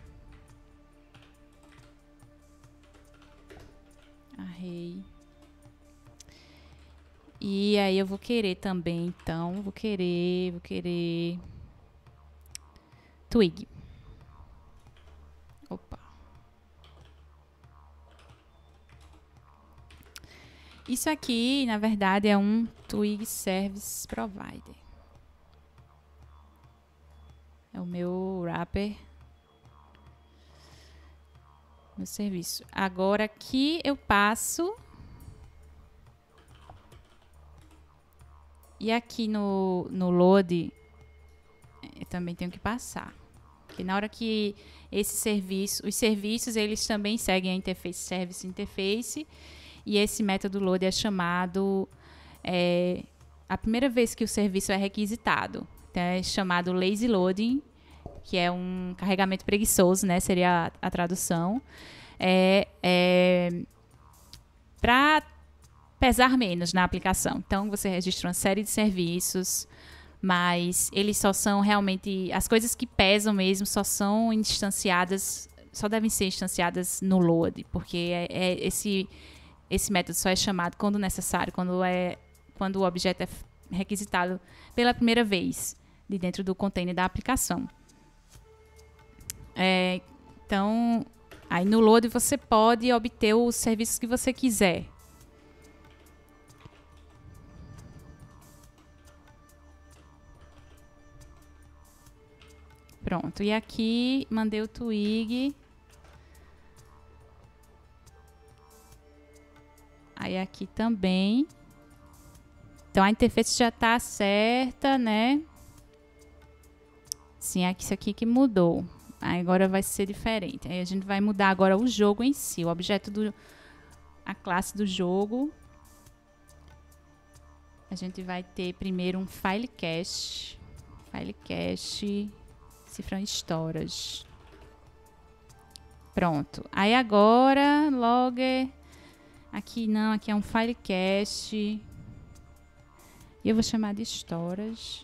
Array. E aí eu vou querer também, então, vou querer, vou querer twig. Opa. Isso aqui, na verdade, é um Twig Service Provider. É o meu wrapper. Meu serviço. Agora aqui eu passo... E aqui no, no load, eu também tenho que passar. Porque na hora que esse serviço, os serviços, eles também seguem a interface service interface. E esse método load é chamado, é, a primeira vez que o serviço é requisitado. Então é chamado lazy loading, que é um carregamento preguiçoso, né? Seria a, a tradução. É, é, para pesar menos na aplicação. Então, você registra uma série de serviços, mas eles só são realmente... As coisas que pesam mesmo só são instanciadas, só devem ser instanciadas no load, porque é, é esse, esse método só é chamado quando necessário, quando, é, quando o objeto é requisitado pela primeira vez de dentro do container da aplicação. É, então, aí no load você pode obter os serviços que você quiser. Pronto, e aqui mandei o twig. Aí aqui também. Então a interface já está certa, né? Sim, é isso aqui que mudou. Aí agora vai ser diferente. Aí a gente vai mudar agora o jogo em si, o objeto do... a classe do jogo. A gente vai ter primeiro um file cache. File cache... Cifra storage. Pronto. Aí agora, logger. Aqui não, aqui é um file cache. E eu vou chamar de storage.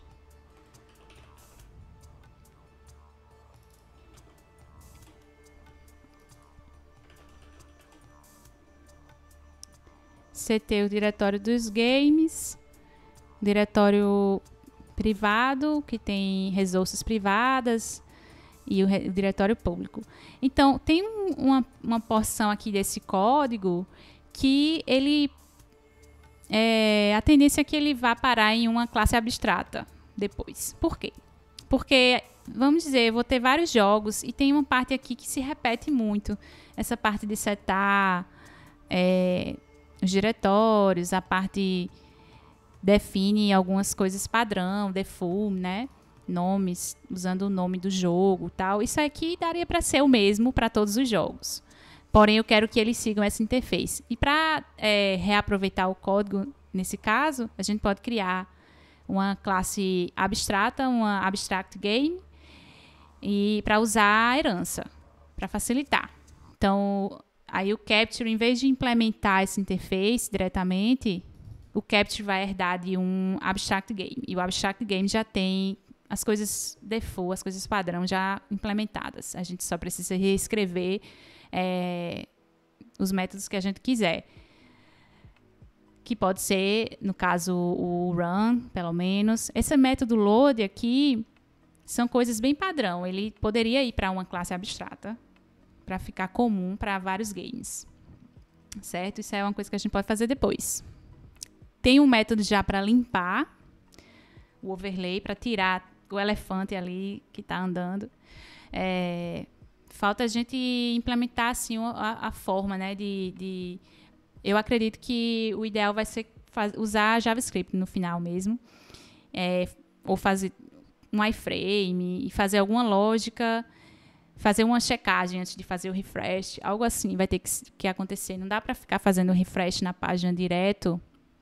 C T o diretório dos games. Diretório privado, que tem resources privadas, e o, o diretório público. Então, tem um, uma, uma porção aqui desse código que ele... É, a tendência é que ele vá parar em uma classe abstrata depois. Por quê? Porque, vamos dizer, eu vou ter vários jogos e tem uma parte aqui que se repete muito. Essa parte de setar é, os diretórios, a parte... define algumas coisas padrão, default, né? Nomes, usando o nome do jogo, tal. Isso aqui daria para ser o mesmo para todos os jogos. Porém, eu quero que eles sigam essa interface. E para é, reaproveitar o código, nesse caso, a gente pode criar uma classe abstrata, uma abstract game, e para usar a herança, para facilitar. Então, aí o Capture, em vez de implementar essa interface diretamente, o Capture vai herdar de um Abstract Game. E o Abstract Game já tem as coisas default, as coisas padrão já implementadas. A gente só precisa reescrever é, os métodos que a gente quiser. Que pode ser, no caso, o run, pelo menos. Esse método load aqui são coisas bem padrão. Ele poderia ir para uma classe abstrata, para ficar comum para vários games. Certo? Isso é uma coisa que a gente pode fazer depois. Tem um método já para limpar o overlay, para tirar o elefante ali que está andando. É, falta a gente implementar assim, a, a forma, né, de... de eu acredito que o ideal vai ser faz, usar JavaScript no final mesmo. É, ou fazer um iframe e fazer alguma lógica, fazer uma checagem antes de fazer o refresh. Algo assim vai ter que, que acontecer. Não dá para ficar fazendo o refresh na página direto.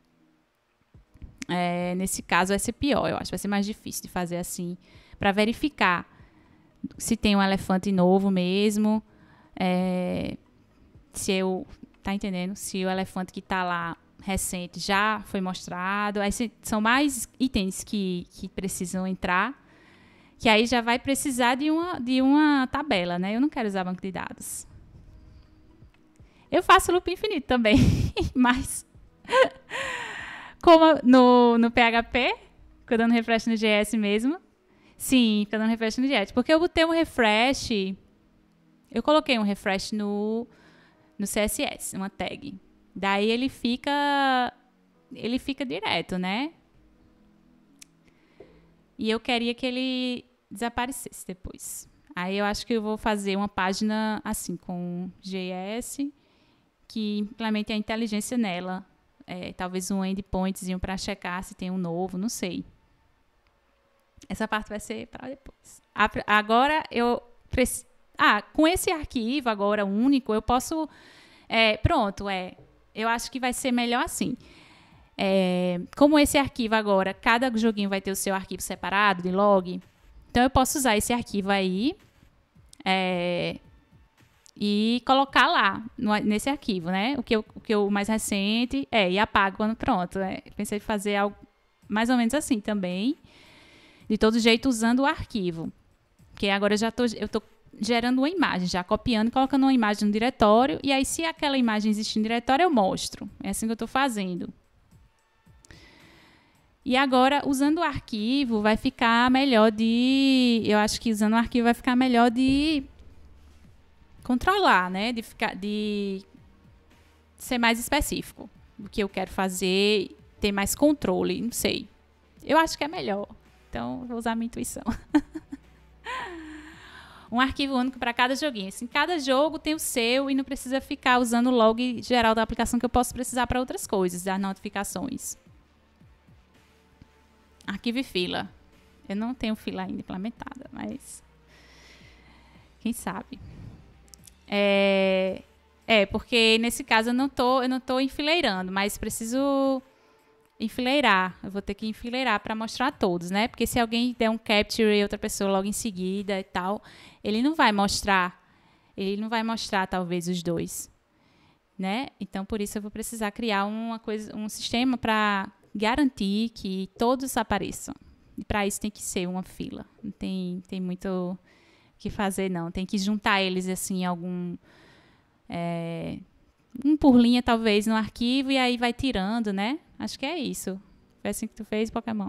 É, nesse caso vai ser pior, eu acho. Vai ser mais difícil de fazer assim. Para verificar se tem um elefante novo mesmo. É, se eu... Tá entendendo? Se o elefante que está lá recente já foi mostrado. Aí são mais itens que, que precisam entrar. Que aí já vai precisar de uma, de uma tabela, né? Eu não quero usar banco de dados. Eu faço loop infinito também. Mas, como no, no P H P, fica dando refresh no J S mesmo. Sim, fica dando refresh no J S. Porque eu botei um refresh... Eu coloquei um refresh no... no C S S, uma tag. Daí ele fica ele fica direto, né? E eu queria que ele desaparecesse depois. Aí eu acho que eu vou fazer uma página assim, com J S, que implemente a inteligência nela. É, talvez um endpointzinho para checar se tem um novo, não sei. Essa parte vai ser para depois. Agora eu preciso... Ah, com esse arquivo agora único, eu posso... É, pronto, é. Eu acho que vai ser melhor assim. É, como esse arquivo agora, cada joguinho vai ter o seu arquivo separado de log, então eu posso usar esse arquivo aí é, e colocar lá no, nesse arquivo, né? O que, eu, o que eu mais recente é, e apago quando pronto. É. Pensei em fazer algo mais ou menos assim também. De todo jeito, usando o arquivo. Porque agora eu já tô, eu tô gerando uma imagem, já copiando e colocando uma imagem no diretório. E aí, se aquela imagem existe no diretório, eu mostro. É assim que eu estou fazendo. E agora, usando o arquivo, vai ficar melhor de... Eu acho que usando o arquivo vai ficar melhor de controlar, né? De, ficar, de ser mais específico do que eu quero fazer, ter mais controle, não sei. Eu acho que é melhor. Então, vou usar a minha intuição. Um arquivo único para cada joguinho. Assim, cada jogo tem o seu e não precisa ficar usando o log geral da aplicação que eu posso precisar para outras coisas, das notificações. Arquivo e fila. Eu não tenho fila ainda implementada, mas quem sabe. É, é porque nesse caso eu não tô, eu não tô enfileirando, mas preciso enfileirar. Eu vou ter que enfileirar para mostrar a todos, né? Porque se alguém der um capture e outra pessoa logo em seguida e tal, ele não vai mostrar, ele não vai mostrar talvez os dois, né? Então por isso eu vou precisar criar uma coisa, um sistema para garantir que todos apareçam. E para isso tem que ser uma fila. Não tem, tem muito o que fazer, não. Tem que juntar eles assim em algum... É, um por linha, talvez, no arquivo, e aí vai tirando, né? Acho que é isso. Foi assim que tu fez, Pokémon.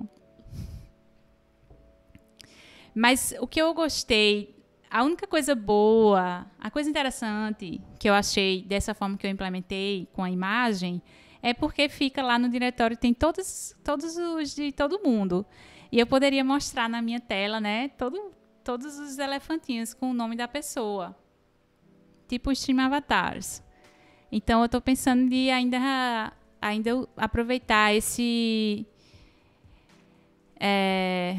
Mas o que eu gostei, a única coisa boa, a coisa interessante que eu achei dessa forma que eu implementei com a imagem, é porque fica lá no diretório, tem todos, todos os de todo mundo. E eu poderia mostrar na minha tela, né? Todo, todos os elefantinhos com o nome da pessoa. Tipo Stream Avatars. Então, eu estou pensando de ainda, ainda aproveitar esse... É,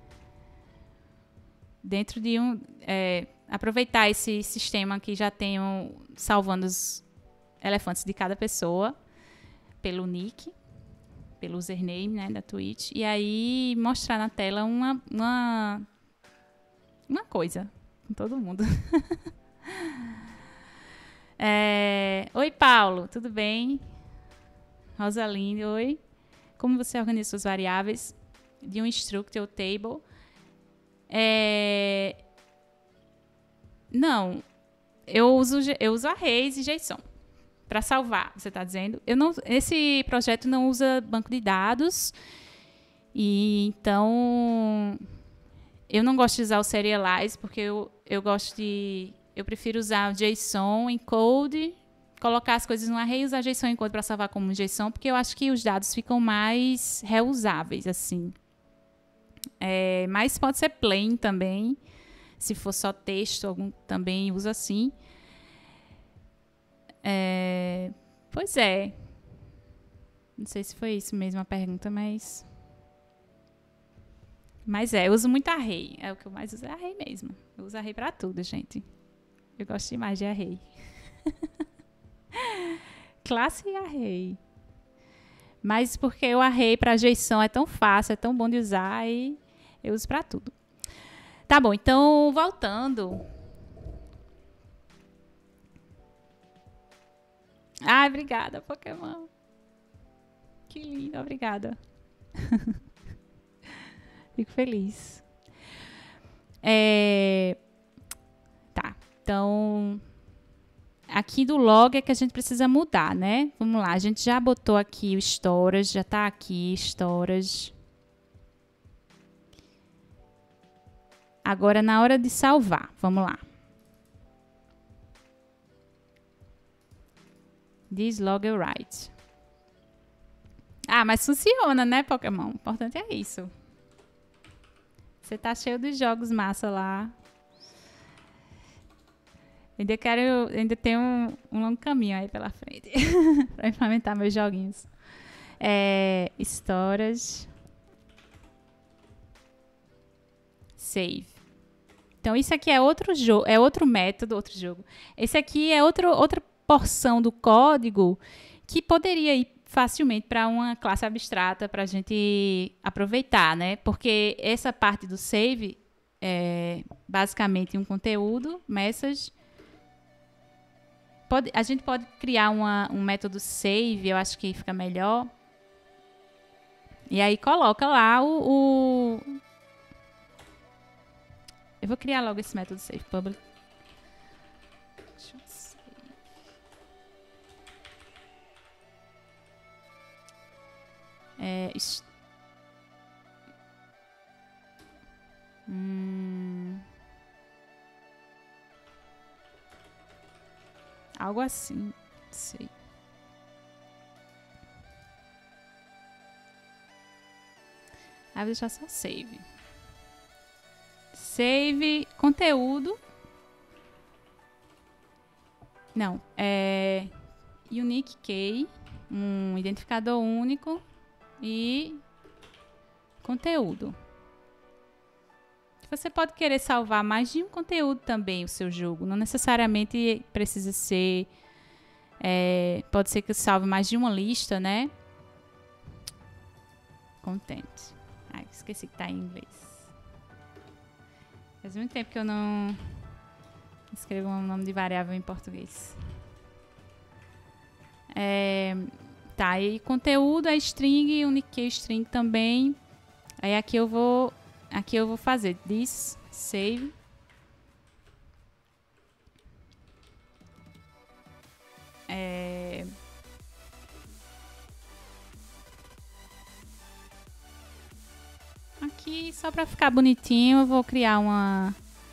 dentro de um... É, aproveitar esse sistema que já tenho salvando os elefantes de cada pessoa pelo nick, pelo username, né, da Twitch. E aí, mostrar na tela uma, uma, uma coisa com todo mundo. É, oi, Paulo, tudo bem? Rosaline, oi. Como você organiza suas variáveis de um struct ou table? É, não, eu uso, eu uso arrays e JSON para salvar, você está dizendo. Eu não, esse projeto não usa banco de dados, e então eu não gosto de usar o serialize, porque eu, eu gosto de... Eu prefiro usar o JSON encode, colocar as coisas no array e usar JSON encode para salvar como JSON, porque eu acho que os dados ficam mais reusáveis, assim. É, mas pode ser plain também. Se for só texto, algum também usa assim. É, pois é. Não sei se foi isso mesmo a pergunta, mas... Mas é, eu uso muito array. É o que eu mais uso, é array mesmo. Eu uso array pra tudo, gente. Eu gosto demais de array. Classe e array. Mas porque o array pra JSON é tão fácil, é tão bom de usar, e eu uso pra tudo. Tá bom, então, voltando. Ai, obrigada, Pokémon. Que lindo, obrigada. Fico feliz. É... Tá, então... Aqui do log é que a gente precisa mudar, né? Vamos lá, a gente já botou aqui o storage, já tá aqui storage. Agora, na hora de salvar, vamos lá. This log write. Ah, mas funciona, né, Pokémon? O importante é isso. Você tá cheio de jogos massa lá. Ainda quero, ainda tenho um, um longo caminho aí pela frente para implementar meus joguinhos. É, storage. Save. Então, isso aqui é outro jogo, é outro método, outro jogo. Esse aqui é outro, outra porção do código que poderia ir facilmente para uma classe abstrata para a gente aproveitar, né? Porque essa parte do save é basicamente um conteúdo, message. Pode, a gente pode criar uma, um método save, eu acho que fica melhor. E aí coloca lá o, o... Eu vou criar logo esse método save public. Deixa eu save. É, hum, algo assim, não sei. Aí vou deixar só save. Save conteúdo. Não, é unique key, um identificador único e conteúdo. Você pode querer salvar mais de um conteúdo também o seu jogo. Não necessariamente precisa ser... É, pode ser que salve mais de uma lista, né? Content. Ai, esqueci que está em inglês. Faz muito tempo que eu não escrevo um nome de variável em português. É, tá, e conteúdo é string, unique key string também. Aí aqui eu vou... Aqui eu vou fazer this save. É... Aqui, só para ficar bonitinho, eu vou criar uma...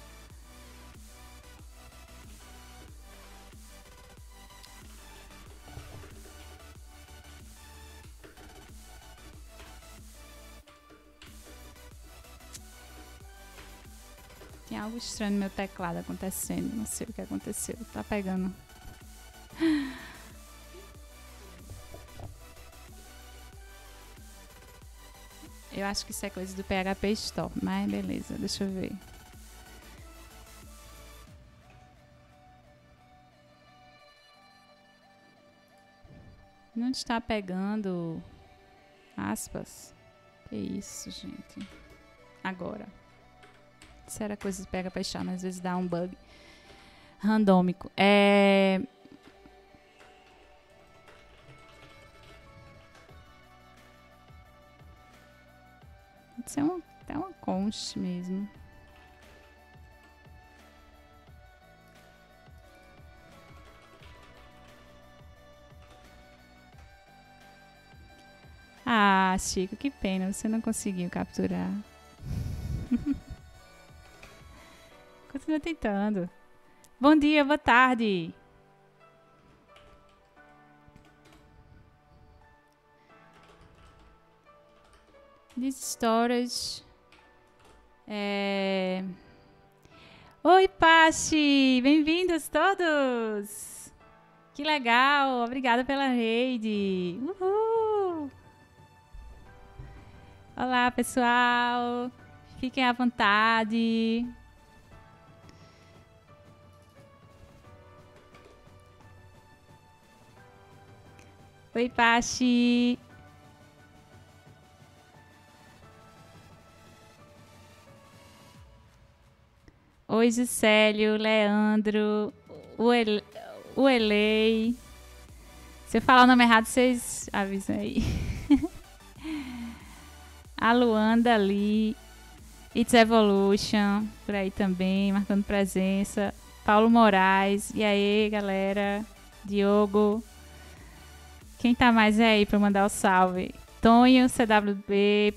Tem algo estranho no meu teclado acontecendo. Não sei o que aconteceu. Tá pegando. Eu acho que isso é coisa do P H P Store. Mas beleza, deixa eu ver. Não está pegando aspas. Que isso, gente. Agora. Isso era coisa de P H P Store, mas às vezes dá um bug randômico. É... Pode ser uma, até uma concha mesmo. Ah, Chico, que pena, você não conseguiu capturar. Continua tentando. Bom dia, boa tarde. This storage. É... Oi, Pachi! Bem-vindos todos! Que legal! Obrigada pela rede! Uhul! Olá, pessoal! Fiquem à vontade! Oi, Pachi! Oi, Juscelio, Leandro, o, Ele, o Elei. Se eu falar o nome errado, vocês avisam aí. A Luanda ali. It's Evolution, por aí também, marcando presença. Paulo Moraes. E aí, galera? Diogo. Quem tá mais aí pra mandar o salve? Tonho, C W B.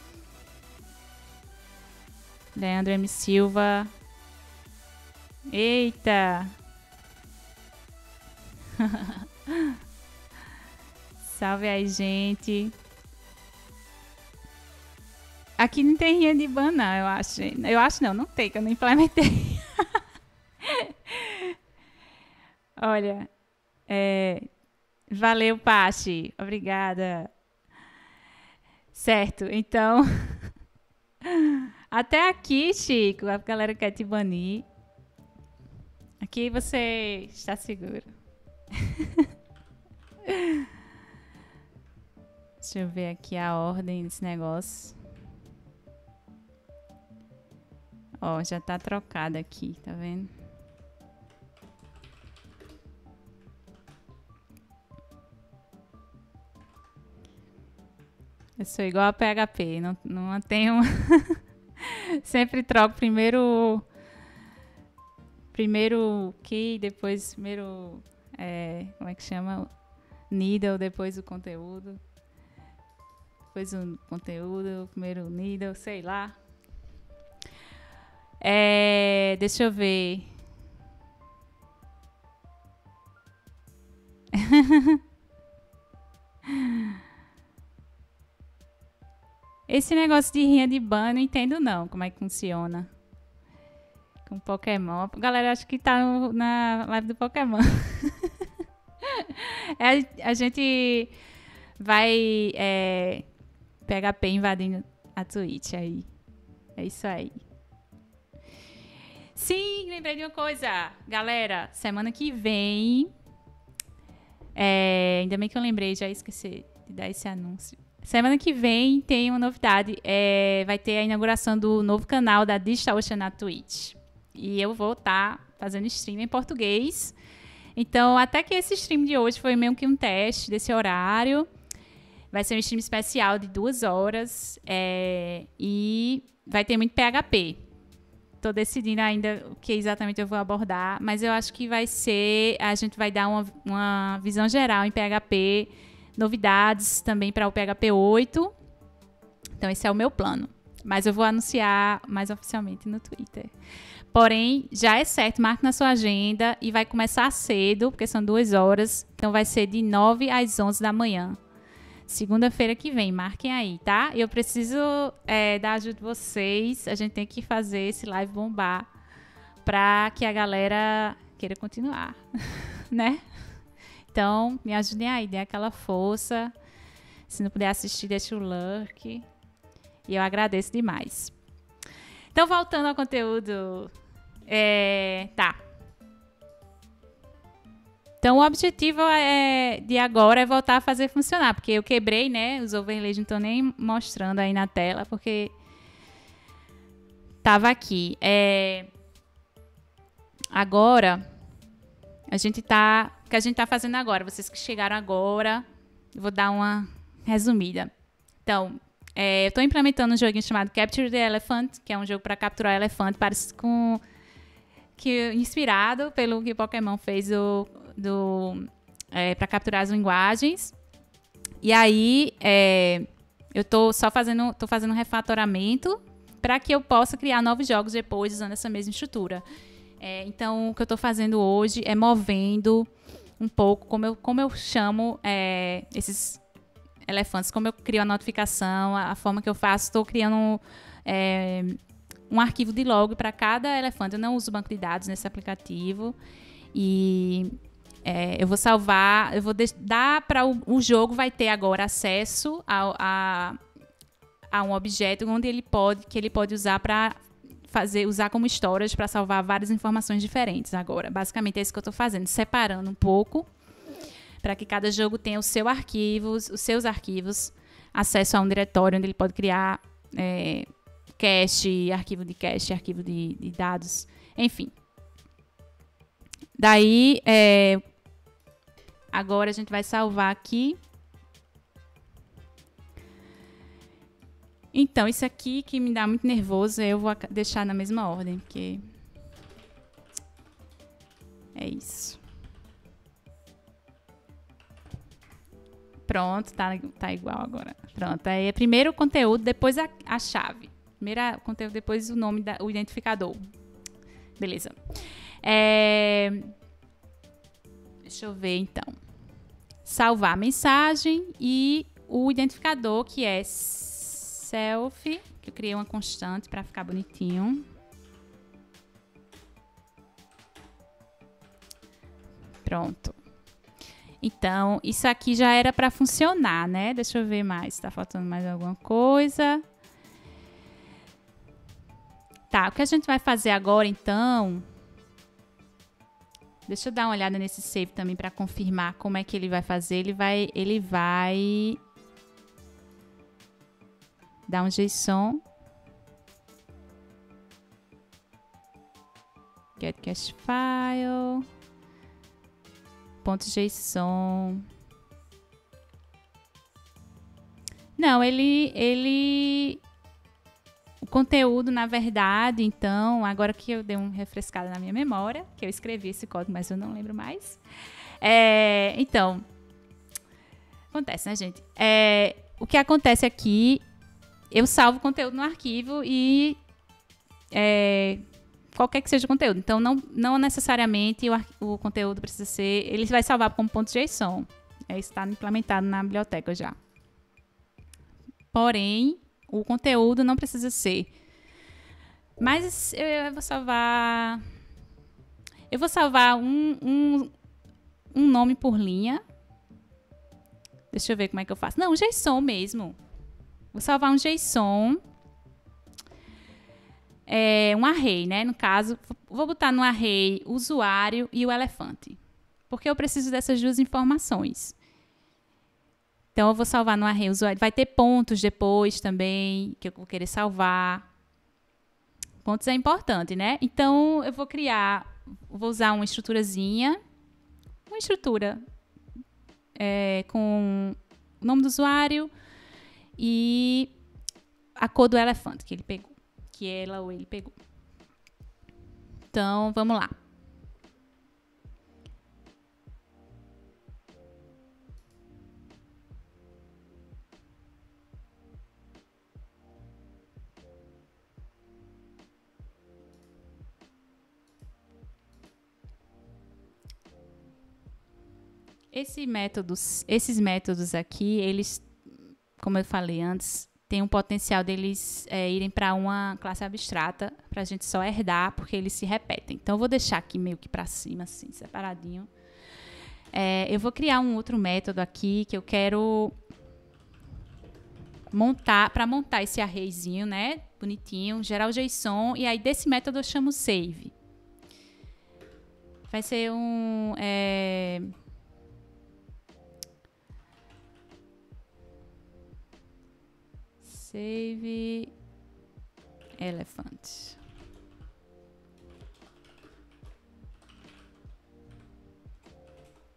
Leandro M. Silva. Eita! Salve aí, gente. Aqui não tem rinha de ban, não, eu acho. Eu acho não, não tem, que eu não implementei. Olha, é, valeu, Pachi. Obrigada. Certo, então... Até aqui, Chico, a galera quer te banir. Aqui você está seguro. Deixa eu ver aqui a ordem desse negócio. Ó, já tá trocada aqui, tá vendo? Eu sou igual a P H P, não, não mantenho... Sempre troco primeiro... Primeiro key, depois primeiro, é, como é que chama? Needle, depois o conteúdo. Depois o conteúdo, primeiro needle, sei lá. É, deixa eu ver. Esse negócio de rinha de ban, não entendo não, como é que funciona. Com Pokémon. Galera, acho que tá no, na live do Pokémon. é, a gente vai é, P H P invadindo a Twitch aí. É isso aí. Sim, lembrei de uma coisa. Galera, semana que vem... É, ainda bem que eu lembrei, já esqueci de dar esse anúncio. Semana que vem tem uma novidade. É, vai ter a inauguração do novo canal da DigitalOcean na Twitch. E eu vou estar tá fazendo stream em português. Então, até que esse stream de hoje foi meio que um teste desse horário. Vai ser um stream especial de duas horas. É, e vai ter muito P H P. Estou decidindo ainda o que exatamente eu vou abordar. Mas eu acho que vai ser... A gente vai dar uma, uma visão geral em P H P. Novidades também para o P H P oito. Então, esse é o meu plano. Mas eu vou anunciar mais oficialmente no Twitter. Porém, já é certo, marque na sua agenda e vai começar cedo, porque são duas horas. Então, vai ser de nove às onze da manhã. Segunda-feira que vem, marquem aí, tá? Eu preciso é, da ajuda de vocês. A gente tem que fazer esse live bombar para que a galera queira continuar, né? Então, me ajudem aí, dê aquela força. Se não puder assistir, deixa o lurk. E eu agradeço demais. Então, voltando ao conteúdo... É, tá. Então, o objetivo é, de agora é voltar a fazer funcionar. Porque eu quebrei, né? Os overlays não estão nem mostrando aí na tela. Porque tava aqui. É, agora, a gente tá... O que a gente tá fazendo agora? Vocês que chegaram agora, eu vou dar uma resumida. Então, É, eu estou implementando um joguinho chamado Capture the Elephant, que é um jogo para capturar elefante, parecido com que inspirado pelo que o Pokémon fez do, do é, para capturar as linguagens. E aí é, eu estou só fazendo, tô fazendo um refatoramento para que eu possa criar novos jogos depois usando essa mesma estrutura. É, então, o que eu estou fazendo hoje é movendo um pouco como eu, como eu chamo é, esses elefantes, como eu crio a notificação, a, a forma que eu faço, estou criando é, um arquivo de log para cada elefante. Eu não uso banco de dados nesse aplicativo e é, eu vou salvar, eu vou dar para o, o jogo vai ter agora acesso a, a, a um objeto onde ele pode, que ele pode usar para fazer, usar como storage para salvar várias informações diferentes agora. Basicamente é isso que eu estou fazendo, separando um pouco para que cada jogo tenha o seu arquivos, os seus arquivos, acesso a um diretório onde ele pode criar é, cache, arquivo de cache, arquivo de, de dados, enfim. Daí, é, agora a gente vai salvar aqui. Então, isso aqui que me dá muito nervoso, eu vou deixar na mesma ordem, porque é isso. Pronto, tá, tá igual agora. Pronto, aí é primeiro o conteúdo, depois a, a chave. Primeiro o conteúdo, depois o nome, da, o identificador. Beleza. É, deixa eu ver, então. Salvar a mensagem e o identificador, que é self, que eu criei uma constante para ficar bonitinho. Pronto. Então, isso aqui já era para funcionar, né? Deixa eu ver mais. Tá faltando mais alguma coisa? Tá, o que a gente vai fazer agora, então... Deixa eu dar uma olhada nesse save também para confirmar como é que ele vai fazer. Ele vai... Ele vai... dar um JSON. Get cache file... .json. Não, ele, ele... O conteúdo, na verdade, então, agora que eu dei uma refrescada na minha memória, que eu escrevi esse código, mas eu não lembro mais. É, então, acontece, né, gente? É, o que acontece aqui, eu salvo o conteúdo no arquivo e... É, qualquer que seja o conteúdo. Então, não, não necessariamente o, o conteúdo precisa ser... Ele vai salvar como .json. É, isso está implementado na biblioteca já. Porém, o conteúdo não precisa ser. Mas eu vou salvar... Eu vou salvar um, um, um nome por linha. Deixa eu ver como é que eu faço. Não, um JSON mesmo. Vou salvar um JSON... É um array, né? No caso, vou botar no array o usuário e o elefante. Porque eu preciso dessas duas informações. Então, eu vou salvar no array o usuário. Vai ter pontos depois também, que eu vou querer salvar. Pontos é importante, né? Então, eu vou criar, vou usar uma estruturazinha. Uma estrutura é, com o nome do usuário e a cor do elefante que ele pegou. Que ela ou ele pegou. Então, vamos lá. Esse método, esses métodos aqui, eles, como eu falei antes, tem um potencial deles é, irem para uma classe abstrata para a gente só herdar, porque eles se repetem. Então, eu vou deixar aqui meio que para cima, assim, separadinho. É, eu vou criar um outro método aqui que eu quero montar, para montar esse arrayzinho, né? Bonitinho, gerar o JSON, e aí desse método eu chamo save. Vai ser um... É, Save elephant.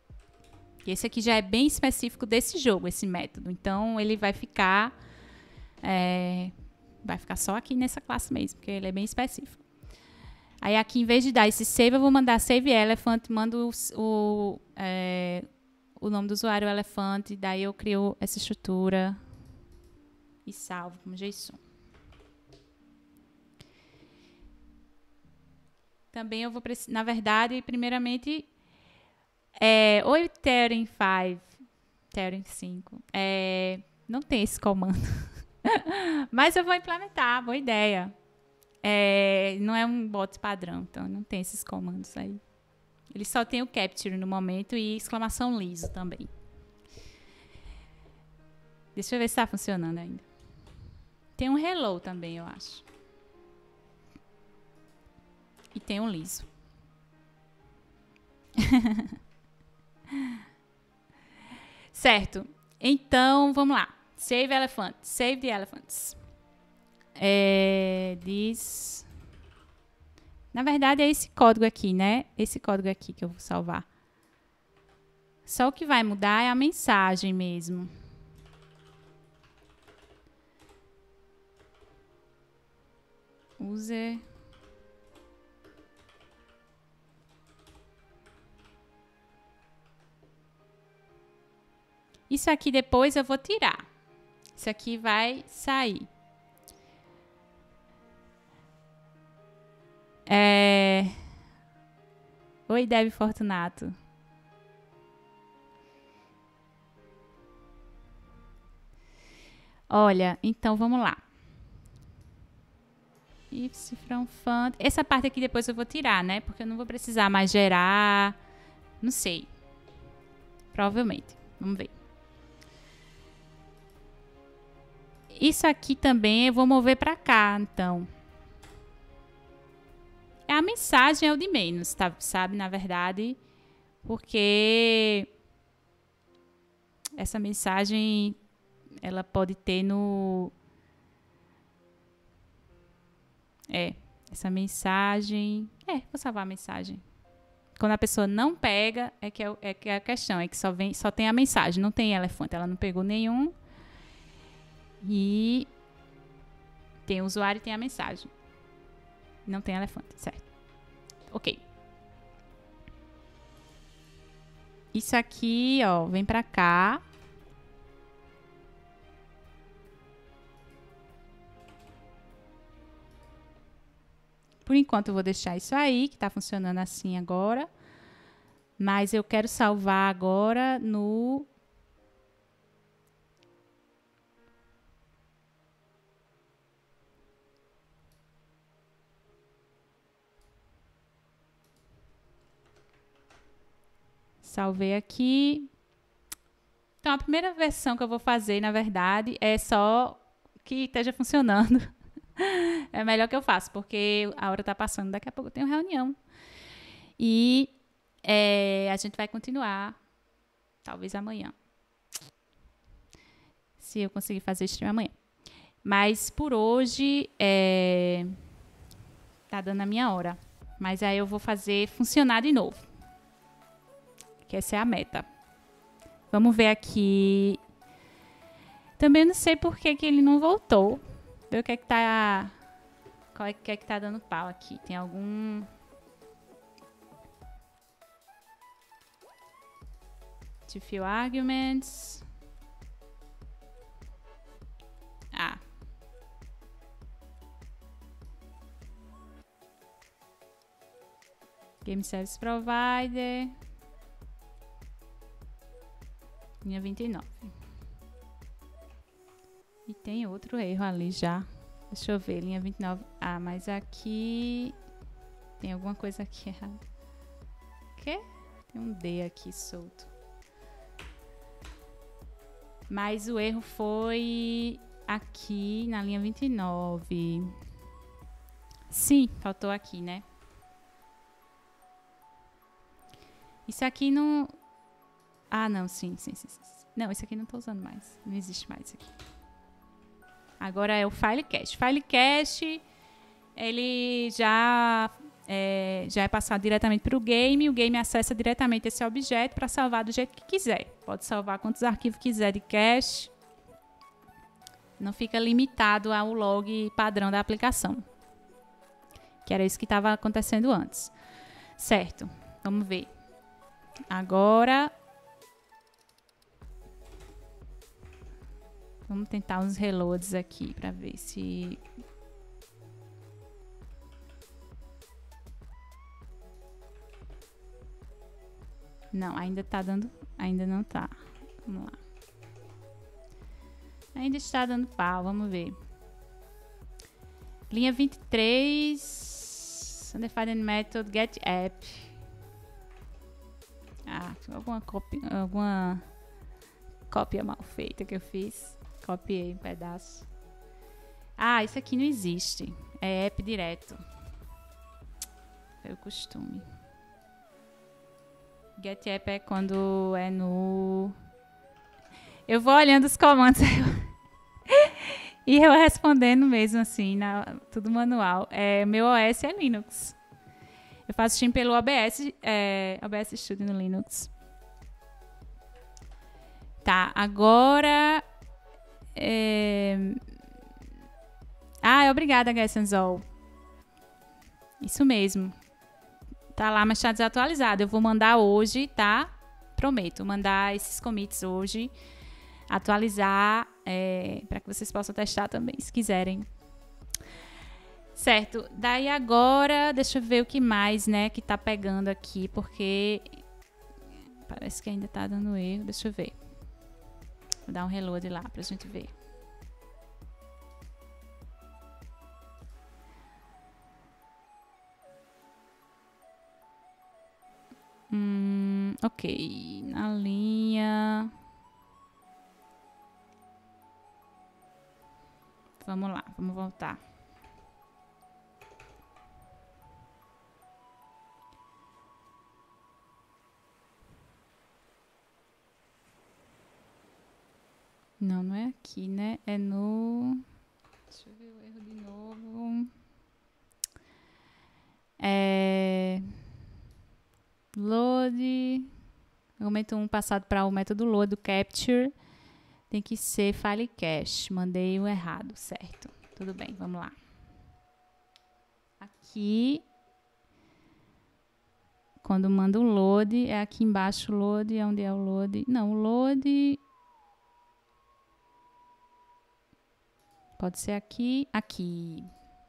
Esse aqui já é bem específico desse jogo, esse método. Então, ele vai ficar É, vai ficar só aqui nessa classe mesmo, porque ele é bem específico. Aí aqui, em vez de dar esse save, eu vou mandar save elephant, mando o, o, é, o nome do usuário elephant, daí eu crio essa estrutura e salvo como JSON. Também eu vou precisar, na verdade, primeiramente, é, oi Theorem cinco, Theorem cinco, é, não tem esse comando, mas eu vou implementar, boa ideia. É, não é um bot padrão, então não tem esses comandos aí. Ele só tem o capture no momento e exclamação liso também. Deixa eu ver se está funcionando ainda. Tem um hello também, eu acho. E tem um liso. Certo. Então, vamos lá. Save elephant. Save the elephants. É, diz... Na verdade, é esse código aqui, né? Esse código aqui que eu vou salvar. Só o que vai mudar é a mensagem mesmo. User... Isso aqui depois eu vou tirar. Isso aqui vai sair. É... Oi, Debbie Fortunato. Olha, então vamos lá. If from fund. Essa parte aqui depois eu vou tirar, né? Porque eu não vou precisar mais gerar. Não sei. Provavelmente. Vamos ver. Isso aqui também eu vou mover para cá, então. A mensagem é o de menos, tá? Sabe, na verdade, porque essa mensagem ela pode ter no... É, essa mensagem... É, vou salvar a mensagem. Quando a pessoa não pega, é que é, é, que é a questão, é que só, vem, só tem a mensagem, não tem elefante. Ela não pegou nenhum. E tem o usuário e tem a mensagem. Não tem elefante, certo? Ok. Isso aqui, ó, vem pra cá. Por enquanto eu vou deixar isso aí, que tá funcionando assim agora. Mas eu quero salvar agora no... Salvei aqui. Então, a primeira versão que eu vou fazer, na verdade, é só que esteja funcionando. É melhor que eu faça, porque a hora está passando. Daqui a pouco eu tenho reunião. E é, a gente vai continuar, talvez amanhã. Se eu conseguir fazer stream amanhã. Mas, por hoje, é, tá dando a minha hora. Mas aí eu vou fazer funcionar de novo. Que essa é a meta. Vamos ver aqui. Também não sei por que, que ele não voltou. Ver o que é que tá... Qual é que é que tá dando pau aqui. Tem algum... To fill arguments. Ah. Game Service Provider. Linha vinte e nove. E tem outro erro ali já. Deixa eu ver, linha vinte e nove. Ah, mas aqui... Tem alguma coisa aqui errada. O quê? Tem um D aqui solto. Mas o erro foi aqui na linha vinte e nove. Sim, faltou aqui, né? Isso aqui não... Ah, não, sim, sim, sim, sim. Não, esse aqui não estou usando mais. Não existe mais isso aqui. Agora é o file cache. File cache, ele já é, já é passado diretamente para o game. O game acessa diretamente esse objeto para salvar do jeito que quiser. Pode salvar quantos arquivos quiser de cache. Não fica limitado ao log padrão da aplicação. Que era isso que estava acontecendo antes. Certo, vamos ver. Agora, vamos tentar uns reloads aqui para ver se... Não, ainda tá dando... Ainda não tá. Vamos lá. Ainda está dando pau, vamos ver. Linha vinte e três, Undefined Method, Get App. Ah, alguma cópia, alguma cópia mal feita que eu fiz. Copiei um pedaço. Ah, isso aqui não existe. É app direto. Foi o costume. Get App é quando é no... Eu vou olhando os comandos e eu respondendo mesmo assim, na, tudo manual. É, meu O S é Linux. Eu faço stream pelo O B S, é, O B S Studio no Linux. Tá, agora... É... Ah, obrigada, Gessenzol. Isso mesmo. Tá lá, mas tá desatualizado. Eu vou mandar hoje, tá? Prometo, mandar esses commits hoje. Atualizar, é, para que vocês possam testar também, se quiserem. Certo, daí agora, deixa eu ver o que mais, né, que tá pegando aqui, porque parece que ainda tá dando erro, deixa eu ver. Vou dar um reload lá pra gente ver. Hum, ok, na linha... Vamos lá, vamos voltar. Não, não é aqui, né? É no... Deixa eu ver o erro de novo. É... Load... Momento um passado para o método load do capture. Tem que ser file cache. Mandei o errado, certo. Tudo bem, vamos lá. Aqui, quando manda um load, é aqui embaixo o load, onde é o load? Não, o load... Pode ser aqui, aqui.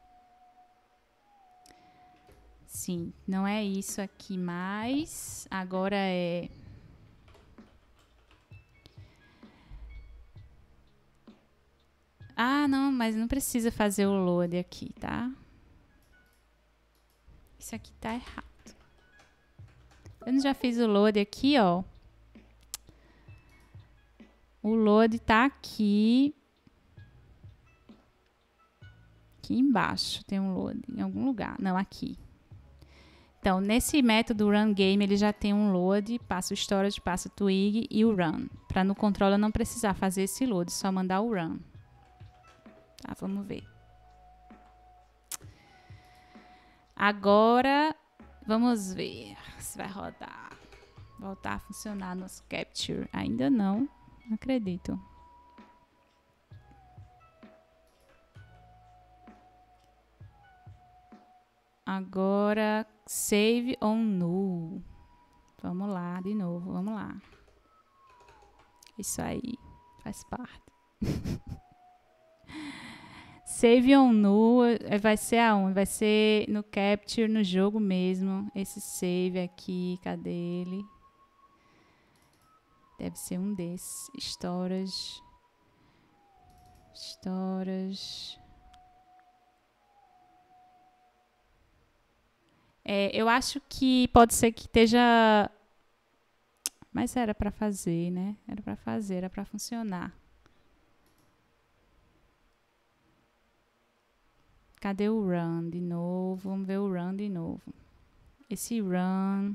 Sim, não é isso aqui mais. Agora é... Ah, não, mas não precisa fazer o load aqui, tá? Isso aqui tá errado. Eu já fiz o load aqui, ó. O load tá aqui. Aqui embaixo tem um load, em algum lugar. Não, aqui. Então, nesse método run game, ele já tem um load, passa o storage, passa o twig e o run. Para no controller não precisar fazer esse load, só mandar o run. Tá, vamos ver. Agora, vamos ver se vai rodar. Voltar a funcionar nosso capture. Ainda não, não acredito. Agora, save on null. Vamos lá, de novo, vamos lá. Isso aí, faz parte. Save on null vai ser aonde? Vai ser no capture, no jogo mesmo. Esse save aqui, cadê ele? Deve ser um desses. Storage. Storage. É, eu acho que pode ser que esteja... Mas era para fazer, né? Era para fazer, era para funcionar. Cadê o run de novo? Vamos ver o run de novo. Esse run...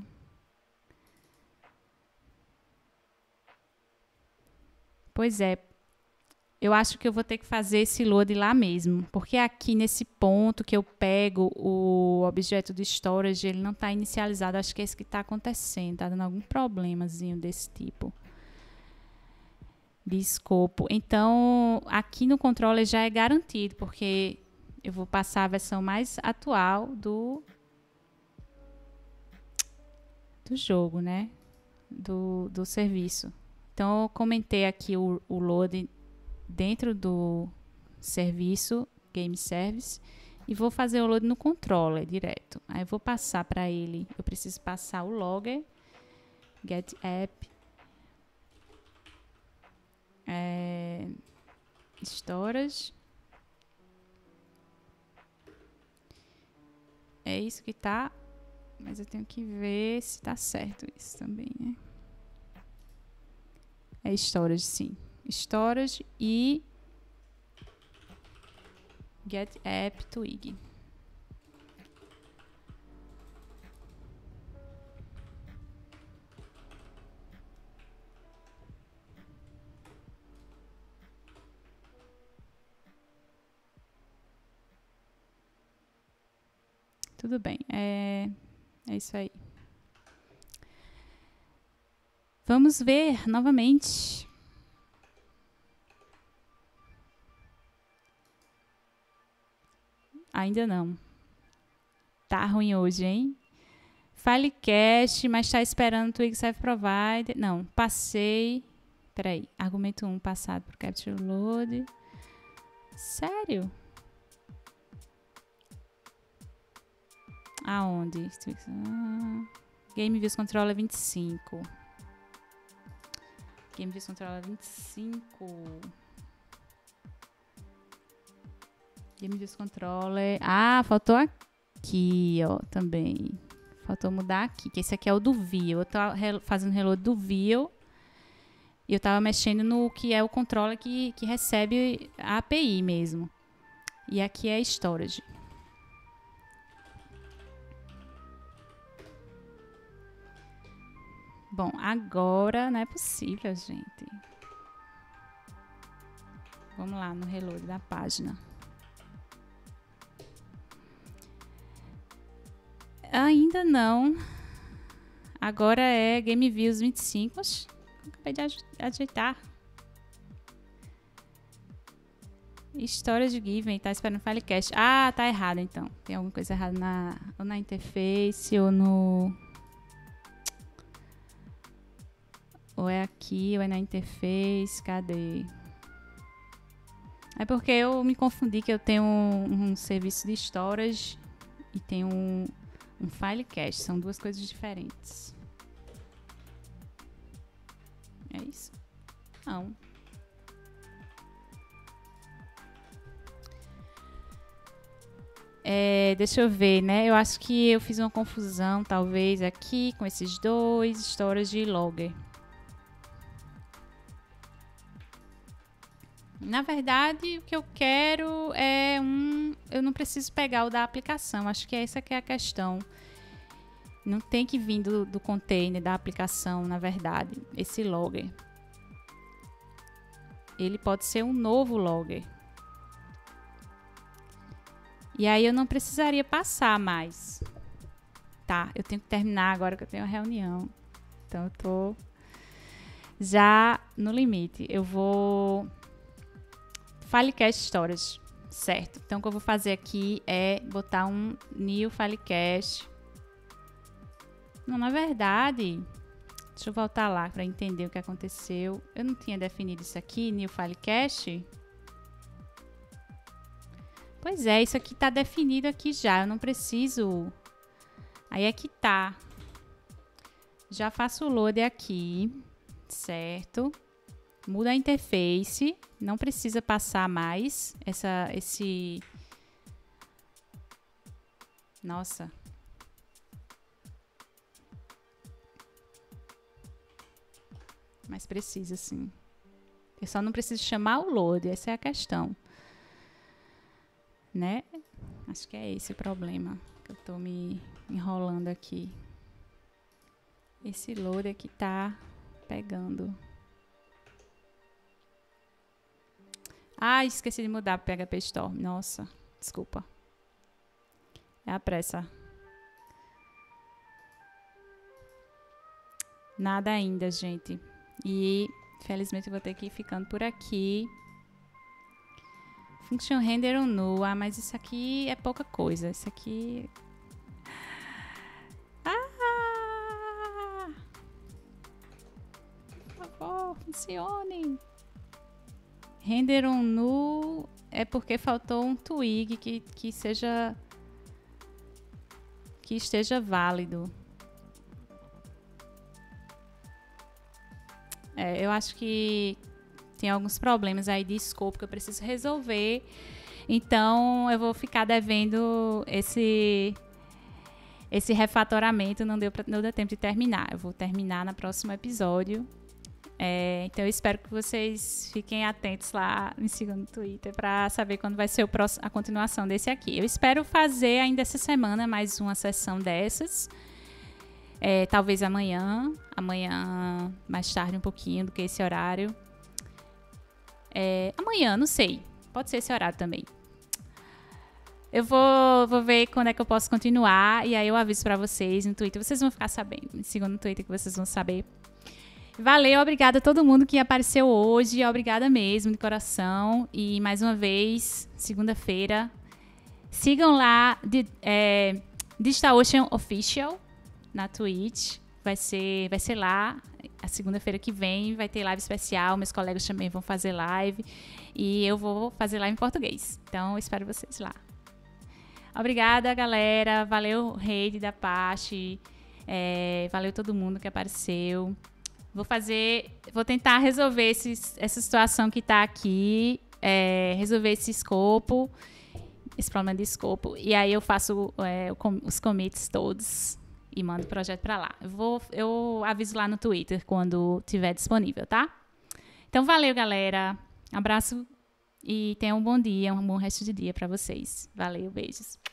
Pois é. Eu acho que eu vou ter que fazer esse load lá mesmo. Porque aqui nesse ponto que eu pego o objeto do storage, ele não está inicializado. Acho que é isso que está acontecendo. Está dando algum problemazinho desse tipo. de escopo. Então, aqui no controller já é garantido, porque eu vou passar a versão mais atual do, do jogo, né? Do, do serviço. Então, eu comentei aqui o, o load dentro do serviço, Game Service, e vou fazer o load no controller direto. Aí eu vou passar para ele, eu preciso passar o logger, get app, é, storage. É isso que tá, mas eu tenho que ver se tá certo isso também, né? É storage, sim. Storage e get app twig. Tudo bem, é, é isso aí. Vamos ver novamente. Ainda não. Tá ruim hoje, hein? File cache, mas tá esperando o Twig Serve Provider. Não, passei. Peraí, argumento um passado pro Capture Load. Sério? Aonde? Ah, Game Views Controller vinte e cinco. Game Views Controller vinte e cinco. Game Views Controller. Ah, faltou aqui, ó, também. Faltou mudar aqui, que esse aqui é o do View. Eu tô fazendo reload do View. E eu tava mexendo no que é o controller que, que recebe a A P I mesmo. E aqui é Storage. Bom, agora não é possível, gente. Vamos lá no reload da página. Ainda não. Agora é Game Views vinte e cinco. Oxi, acabei de ajeitar. História de Given, tá esperando file cache. Ah, tá errado então. Tem alguma coisa errada na, ou na interface ou no... Ou é aqui, ou é na interface. Cadê? É porque eu me confundi que eu tenho um, um serviço de storage e tenho um, um file cache. São duas coisas diferentes. É isso? Não. É, deixa eu ver, né? Eu acho que eu fiz uma confusão, talvez, aqui com esses dois, storage e logger. Na verdade, o que eu quero é um... Eu não preciso pegar o da aplicação. Acho que essa que é a questão. Não tem que vir do, do container da aplicação, na verdade, esse logger. Ele pode ser um novo logger. E aí eu não precisaria passar mais. Tá, eu tenho que terminar agora que eu tenho uma reunião. Então eu tô já no limite. Eu vou... File cache storage, certo? Então o que eu vou fazer aqui é botar um new file cache. Não, na verdade, deixa eu voltar lá para entender o que aconteceu. Eu não tinha definido isso aqui, new file cache. Pois é, isso aqui está definido aqui já, eu não preciso... Aí é que tá. Já faço o load aqui, certo? Muda a interface, não precisa passar mais essa, esse... Nossa. Mas precisa sim. Eu só não preciso chamar o load, essa é a questão. Né? Acho que é esse o problema que eu tô me enrolando aqui. Esse load aqui tá pegando. Ah, esqueci de mudar para P H P Storm. Nossa, desculpa. É a pressa. Nada ainda, gente. E Infelizmente eu vou ter que ir ficando por aqui. Function render on null. Ah, mas isso aqui é pouca coisa. Isso aqui... Ah! Por favor, funcione. Render on null é porque faltou um twig que, que seja... que esteja válido. É, eu acho que tem alguns problemas aí de escopo que eu preciso resolver. Então, eu vou ficar devendo esse, esse refatoramento. Não deu, pra, não deu tempo de terminar. Eu vou terminar no próximo episódio. É, então, eu espero que vocês fiquem atentos lá, me sigam no Twitter para saber quando vai ser o próximo, a continuação desse aqui. Eu espero fazer ainda essa semana mais uma sessão dessas. É, talvez amanhã. Amanhã, mais tarde um pouquinho do que esse horário. É, amanhã, não sei. Pode ser esse horário também. Eu vou, vou ver quando é que eu posso continuar. E aí eu aviso pra vocês no Twitter. Vocês vão ficar sabendo. Me sigam no Twitter que vocês vão saber. Valeu, obrigada a todo mundo que apareceu hoje. Obrigada mesmo, de coração. E mais uma vez, segunda-feira. Sigam lá de, é, DigitalOcean Official na Twitch. Vai ser, vai ser lá. A segunda-feira que vem vai ter live especial. Meus colegas também vão fazer live. E eu vou fazer live em português. Então, espero vocês lá. Obrigada, galera. Valeu, Rede da Pache. É, valeu todo mundo que apareceu. Vou fazer... Vou tentar resolver esses, essa situação que tá aqui. É, resolver esse escopo. Esse problema de escopo. E aí eu faço é, os commits todos. E mando o projeto para lá. Eu, vou, eu aviso lá no Twitter quando tiver disponível, tá? Então, valeu, galera. Abraço e tenham um bom dia, um bom resto de dia para vocês. Valeu, beijos.